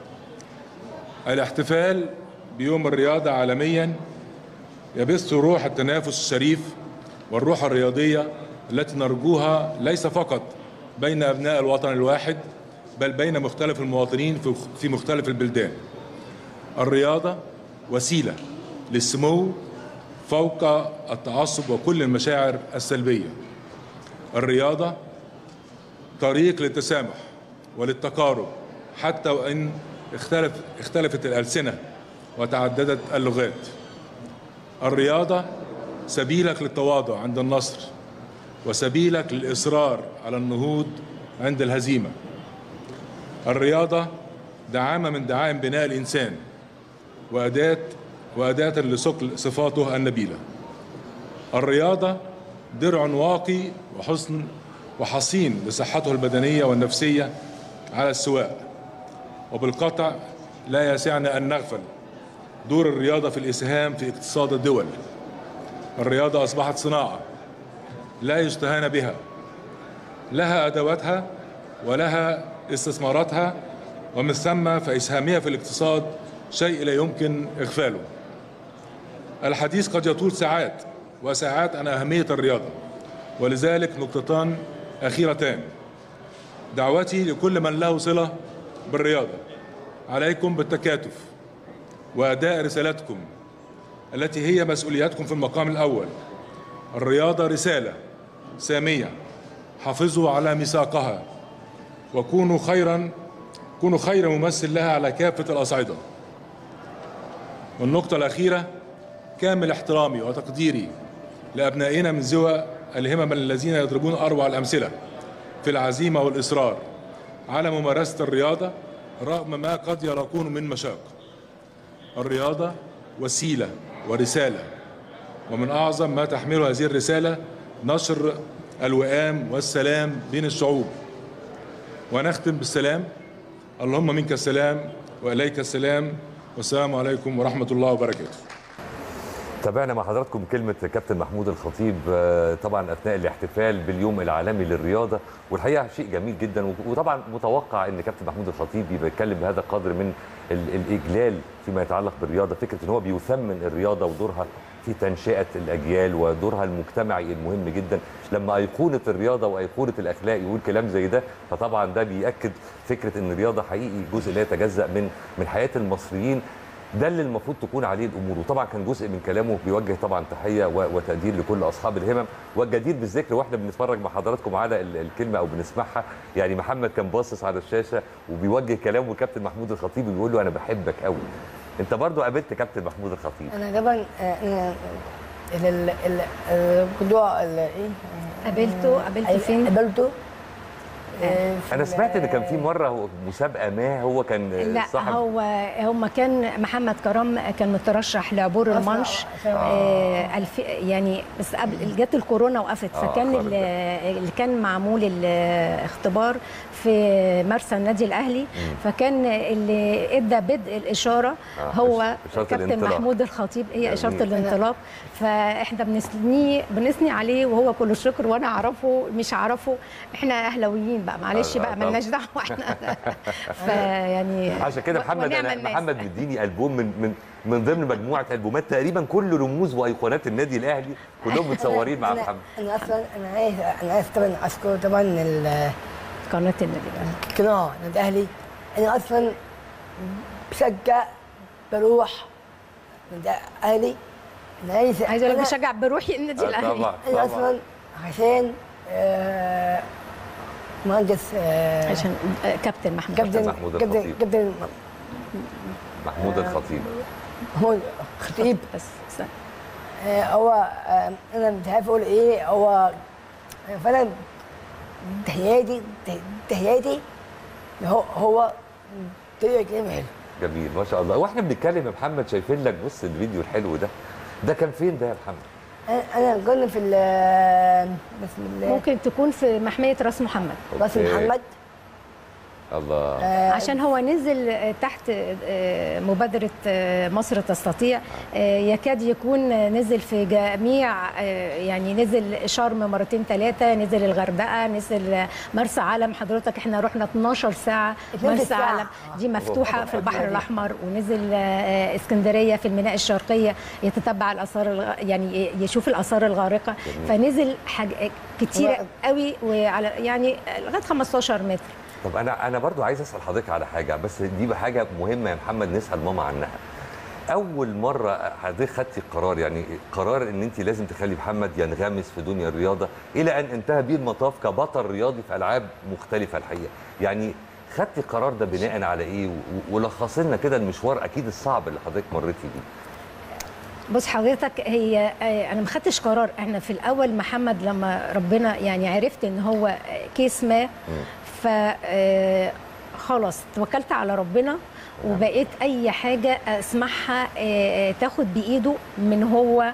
الاحتفال بيوم الرياضه عالميا يبث روح التنافس الشريف والروح الرياضيه التي نرجوها ليس فقط بين ابناء الوطن الواحد، بل بين مختلف المواطنين في مختلف البلدان. الرياضه وسيله للسمو فوق التعصب وكل المشاعر السلبيه. الرياضه طريق للتسامح وللتقارب حتى وان اختلفت الالسنه وتعددت اللغات. الرياضه سبيلك للتواضع عند النصر، وسبيلك للاصرار على النهوض عند الهزيمه. الرياضه دعامه من دعائم بناء الانسان، واداه لصقل صفاته النبيله. الرياضه درع واقي وحصين لصحته البدنيه والنفسيه على السواء. وبالقطع لا يسعنا ان نغفل دور الرياضه في الاسهام في اقتصاد الدول. الرياضه اصبحت صناعه لا يستهان بها، لها ادواتها ولها استثماراتها، ومن ثم فاسهامها في الاقتصاد شيء لا يمكن اغفاله. الحديث قد يطول ساعات وساعات عن اهميه الرياضه، ولذلك نقطتان اخيرتان. دعوتي لكل من له صله بالرياضه: عليكم بالتكاتف واداء رسالتكم التي هي مسؤولياتكم في المقام الاول. الرياضه رساله ساميه، حافظوا على ميثاقها وكونوا خير ممثل لها على كافه الاصعده. والنقطه الاخيره: كامل احترامي وتقديري لابنائنا من ذوي الهمم الذين يضربون اروع الامثله في العزيمه والاصرار على ممارسه الرياضه رغم ما قد يلاقون من مشاق. الرياضه وسيله ورساله، ومن اعظم ما تحمله هذه الرساله نشر الوئام والسلام بين الشعوب. ونختم بالسلام: اللهم منك السلام واليك السلام، والسلام عليكم ورحمه الله وبركاته. تابعنا مع حضراتكم كلمة كابتن محمود الخطيب طبعا أثناء الاحتفال باليوم العالمي للرياضة، والحقيقة شيء جميل جدا، وطبعا متوقع أن كابتن محمود الخطيب يبقى يتكلم بهذا القدر من الإجلال فيما يتعلق بالرياضة، فكرة أن هو بيثمن الرياضة ودورها في تنشئة الأجيال ودورها المجتمعي المهم جدا. لما أيقونة الرياضة وأيقونة الأخلاق يقول كلام زي ده، فطبعا ده بيأكد فكرة أن الرياضة حقيقي جزء لا يتجزأ من حياة المصريين، ده اللي المفروض تكون عليه الامور. وطبعا كان جزء من كلامه بيوجه طبعا تحيه وتقدير لكل اصحاب الهمم، والجدير بالذكر واحنا بنتفرج مع حضراتكم على الكلمه او بنسمعها، يعني محمد كان باصص على الشاشه وبيوجه كلامه لكابتن محمود الخطيب وبيقول له انا بحبك قوي. انت برضو قابلت كابتن محمود الخطيب؟ انا طبعا القدوه ايه قابلته فين؟ قابلته انا سمعت ان كان في مره مسابقه ما هو كان لا صاحب هو كان محمد كرم كان مترشح لعبور المانش يعني بس قبل جت الكورونا وقفت، فكان اللي كان معمول الاختبار في مرسى النادي الاهلي، فكان اللي ادى بدء الاشاره هو كابتن محمود الخطيب، هي اشاره الانطلاق. فاحنا بنثني عليه وهو كل الشكر، وانا اعرفه مش اعرفه، احنا اهلاويين بقى معلش بقى مالناش دعوه احنا فيعني عشان كده محمد مديني البوم من ضمن مجموعه البومات تقريبا كل رموز وايقونات النادي الاهلي كلهم متصورين مع محمد. انا اصلا انا عايز طبعا اشكر طبعا قناه النادي الاهلي، قناه النادي الاهلي. انا اصلا بشجع بروح النادي الاهلي، انا عايز اقول لك بشجع بروحي النادي الاهلي. انا اصلا عشان مهندس عشان كابتن محمود كابتن محمود الخطيب محمود الخطيب. بس هو انا مش عارف اقول ايه، هو فعلا تحياتي هو طريقه كلام حلو جميل ما شاء الله. واحنا بنتكلم يا محمد شايفين لك بص الفيديو الحلو ده كان فين ده يا محمد؟ انا كنا في بسم الله، ممكن تكون في محميه راس محمد. راس محمد الله، عشان هو نزل تحت مبادرة مصر تستطيع، يكاد يكون نزل في جميع، يعني نزل شرم مرتين ثلاثة، نزل الغردقة، نزل مرسى علم. حضرتك احنا رحنا 12 ساعة مرسى علم دي مفتوحة في البحر الأحمر، ونزل اسكندرية في الميناء الشرقية يتتبع الآثار، يعني يشوف الآثار الغارقة، فنزل حاجة كتيرة قوي وعلى يعني لغاية 15 متر. طب انا برضو عايز اسال حضرتك على حاجه، بس دي حاجه مهمه يا محمد نسال ماما عنها. اول مره حضرتك خدتي القرار، يعني قرار ان انت لازم تخلي محمد ينغمس في دنيا الرياضه الى ان انتهى بيه المطاف كبطل رياضي في العاب مختلفه الحقيقه، يعني خدتي القرار ده بناء على ايه؟ ولخص لنا كده المشوار اكيد الصعب اللي حضرتك مريتي بيه. بص حضرتك، هي انا ما خدتش قرار. احنا في الاول محمد لما ربنا يعني عرفت ان هو كيس ما، ف خلاص توكلت على ربنا، وبقيت اي حاجه اسمعها تاخد بايده من هو.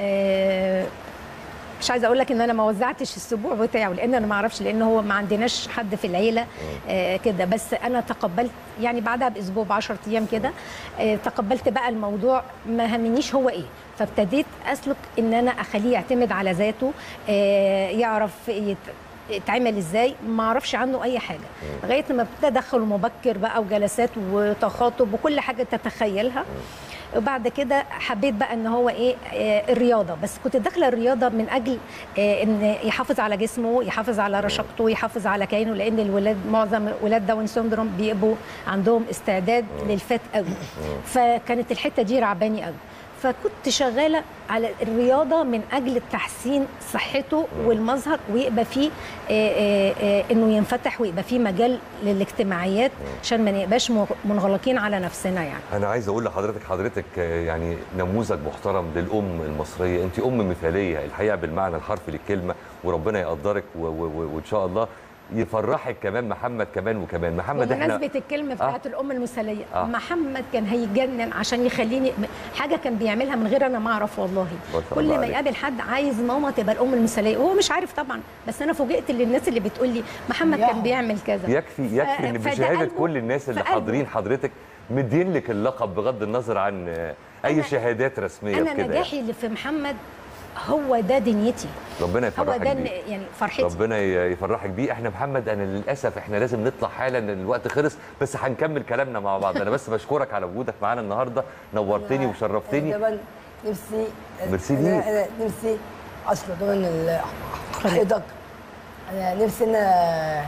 مش عايزه اقول لك ان انا ما وزعتش السبوع بتاعه، لان انا ما اعرفش، لان هو ما عندناش حد في العيله كده، بس انا تقبلت يعني بعدها باسبوع ب10 ايام كده تقبلت بقى الموضوع، ما همنيش هو ايه، فابتديت اسلك ان انا اخليه يعتمد على ذاته، يعرف يتعمل ازاي، ما اعرفش عنه اي حاجه، لغايه لما ابتدى ادخله مبكر بقى وجلسات وتخاطب وكل حاجه تتخيلها. وبعد كده حبيت بقى ان هو ايه الرياضه، بس كنت داخله الرياضه من اجل ان يحافظ على جسمه، يحافظ على رشاقته، يحافظ على كيانه، لان الولاد معظم ولاد داون سيندروم بيبقوا عندهم استعداد للفات قوي، فكانت الحته دي رعباني قوي. فكنت شغاله على الرياضه من اجل تحسين صحته والمظهر، ويبقى فيه انه ينفتح ويبقى فيه مجال للاجتماعيات، عشان ما نبقاش منغلقين على نفسنا. يعني انا عايز اقول لحضرتك يعني نموذج محترم للام المصريه، انت ام مثاليه الحقيقه بالمعنى الحرفي للكلمه، وربنا يقدرك وان شاء الله يفرحك كمان محمد كمان. محمد بمناسبة الكلمة بتاعت الأم المثالية، محمد كان هيجنن عشان يخليني حاجة كان بيعملها من غير أنا ما أعرف والله. كل ما يقابل حد عايز ماما تبقى الأم المثالية، وهو مش عارف طبعا، بس أنا فوجئت للناس اللي بتقول لي محمد كان بيعمل كذا. يكفي إن بشهادة كل الناس اللي حاضرين حضرتك مدين لك اللقب بغض النظر عن اي شهادات رسميه انا كده. نجاحي اللي في محمد هو ده دنيتي، ربنا يفرحك هو ده بيه. يعني فرحتي. ربنا يفرحك بيه. احنا محمد انا للاسف احنا لازم نطلع حالا لان الوقت خلص، بس هنكمل كلامنا مع بعض. انا بس بشكرك على وجودك معانا النهارده، نورتني وشرفتني. طبعا نفسي ميرسي ليك. انا نفسي اشكر طبعا حضرتك. انا نفسي انا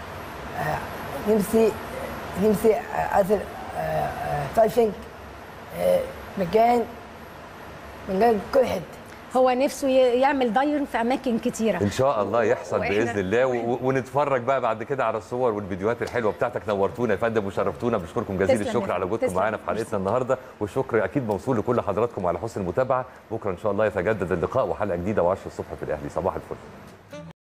نفسي اعزل تايفنج مكان كل حته. هو نفسه يعمل دايرن في اماكن كتيره ان شاء الله يحصل باذن الله، ونتفرج بقى بعد كده على الصور والفيديوهات الحلوه بتاعتك. نورتونا يا فندم وشرفتونا، بشكركم جزيل الشكر على وجودكم معانا في حلقتنا النهارده، والشكر اكيد موصول لكل حضراتكم على حسن المتابعه. بكره ان شاء الله يتجدد اللقاء وحلقه جديده و10 الصبح في الاهلي. صباح الفل.